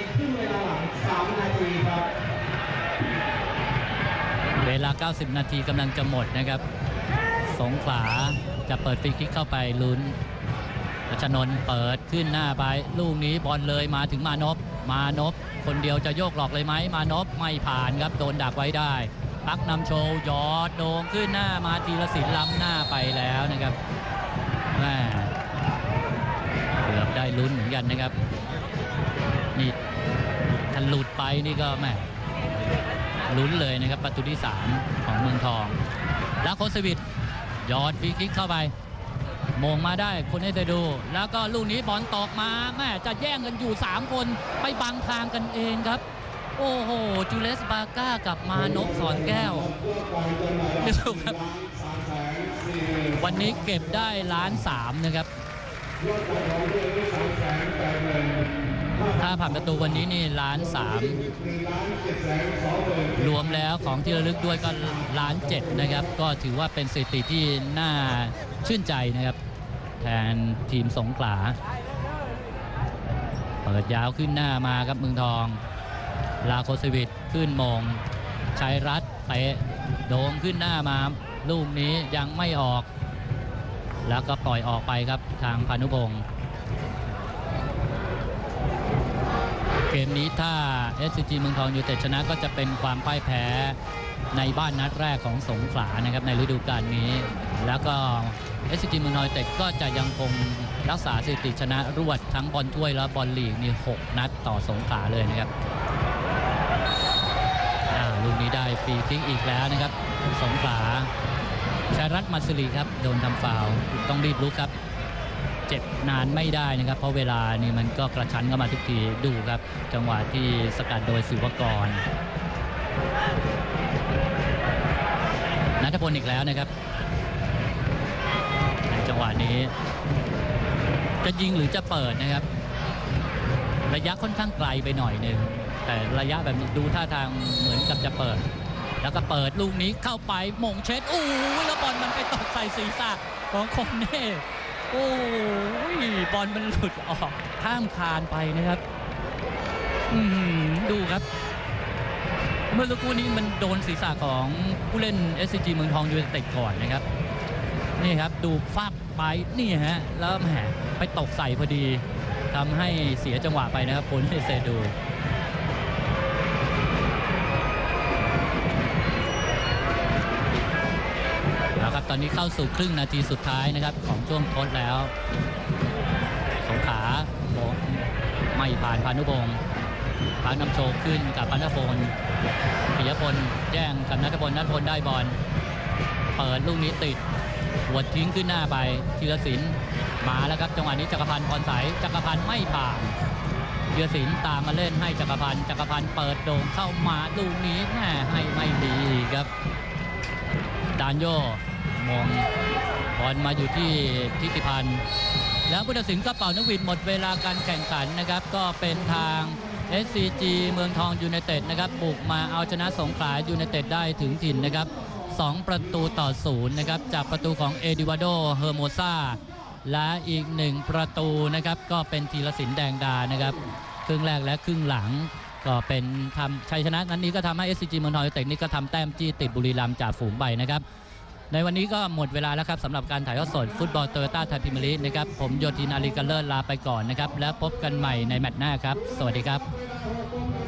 เวลาเก้าสิบนาทีกำลังจะหมดนะครับสงขลาจะเปิดฟรีคิกเข้าไปลุ้นรัชนนท์เปิดขึ้นหน้าไปลูกนี้บอลเลยมาถึงมานพมานพคนเดียวจะโยกหลอกเลยไหมมานพไม่ผ่านครับโดนดักไว้ได้ปักนำโชว์ยอดโด่งขึ้นหน้ามาธีรศิลป์ล้ำหน้าไปแล้วนะครับแม่เกือบได้ลุ้นเหมือนกันนะครับนี่ถ้าหลุดไปนี่ก็แม่ลุ้นเลยนะครับประตูที่สามของเมืองทองแล้วโคสวิทยอดฟรีคิกเข้าไปมงมาได้คนให้เซดูแล้วก็ลูกนี้บอลตกมาแม่จะแย่งกันอยู่สามคนไปบังทางกันเองครับโอ้โหจูเลสบาก้ากับมานพสอนแก้วดูครับวันนี้เก็บได้ล้านสามนะครับถ้าผ่านประตูวันนี้นี่ล้านสามรวมแล้วของที่ระลึกด้วยก็ล้านเจ็ดนะครับก็ถือว่าเป็นสถิติที่น่าชื่นใจนะครับแทนทีมสงขลาเปิดยาวขึ้นหน้ามาครับเมืองทองลาโคสวิทขึ้นมงชัยรัตน์เตะโด่งขึ้นหน้ามาลูกนี้ยังไม่ออกแล้วก็ปล่อยออกไปครับทางพานุพงศ์เกมนี้ถ้า เอส ซี จี เมืองทองยูไนเต็ดชนะก็จะเป็นความพ่ายแพ้ในบ้านนัดแรกของสงขลานะครับในฤดูกาลนี้แล้วก็ เอส ซี จี เมืองทองยูไนเต็ดก็จะยังคงรักษาสถิติชนะรวดทั้งบอลถ้วยและบอลลีกนี่หกนัดต่อสงขลาเลยนะครับลูกนี้ได้ฟรีคิกอีกแล้วนะครับสงขลาชัยรัตน์มัสลีครับโดนทำฟาวล์ต้องรีบลุกครับเจ็บนานไม่ได้นะครับเพราะเวลานี่มันก็กระชั้นเข้ามาทุกทีดูครับจังหวะที่สกัดโดยศิวกรณัฐพลอีกแล้วนะครับในจังหวะนี้จะยิงหรือจะเปิดนะครับระยะค่อนข้างไกลไปหน่อยนึงแต่ระยะแบบนี้ดูท่าทางเหมือนกับจะเปิดแล้วก็เปิดลูกนี้เข้าไปมงเช็ดอู้ยแล้วบอลมันไปตกใส่ศีรษะของคงเน่โอ้ยบอลมันหลุดออกข้ามคานไปนะครับอืมดูครับเมื่อสักครู่นี้มันโดนศีรษะของผู้เล่น เอส ซี จี เมืองทองยูไนเต็ดก่อนนะครับนี่ครับดูฟาดไปนี่ฮะแล้วแหมไปตกใส่พอดีทำให้เสียจังหวะไปนะครับคนเซดูตอนนี้เข้าสู่ครึ่งนาทีสุดท้ายนะครับของช่วงทดแล้วสงขลาไม่ผ่านพานุพงศ์พานำโชว์ขึ้นกับพานุพลปิยพลแย่งกับณัฐพลณัฐพลได้บอลเปิดลูกนี้ติดหัวทิ้งขึ้นหน้าไปธีรศิลป์มาแล้วครับจังหวะนี้จักรพันธ์พรใสจักรพันธ์ไม่ผ่านธีรศิลป์ตามมาเล่นให้จักรพันธ์จักรพันธ์เปิดโด่งเข้ามาลูกนี้แม่ให้ไม่ดีครับดานโยมงบอลมาอยู่ที่ทิติพันธ์แล้วผู้ตัดสินก็เป่านกหวีดหมดเวลาการแข่งขันนะครับก็เป็นทาง เอส ซี จี เมืองทองยูไนเต็ดนะครับบุกมาเอาชนะสงขลายูไนเต็ดได้ถึงถิ่นนะครับสองประตูต่อศูนย์นะครับจากประตูของเอดิวาโดเฮอร์โมซาและอีกหนึ่งประตูนะครับก็เป็นธีรศิลป์แดงดานะครับครึ่งแรกและครึ่งหลังก็เป็นทำชัยชนะนั้นนี้ก็ทำให้ เอส ซี จี เมืองทองยูไนเต็ดนี่ก็ทำแต้มจี้ติดบุรีรัมย์จ่าฝูงไปนะครับในวันนี้ก็หมดเวลาแล้วครับสำหรับการถ่ายทอดสดฟุตบอลโตโยต้าไทยพรีเมียร์ลีกนะครับผมโยธิน อารีกันเลิศลาไปก่อนนะครับแล้วพบกันใหม่ในแมตช์หน้าครับสวัสดีครับ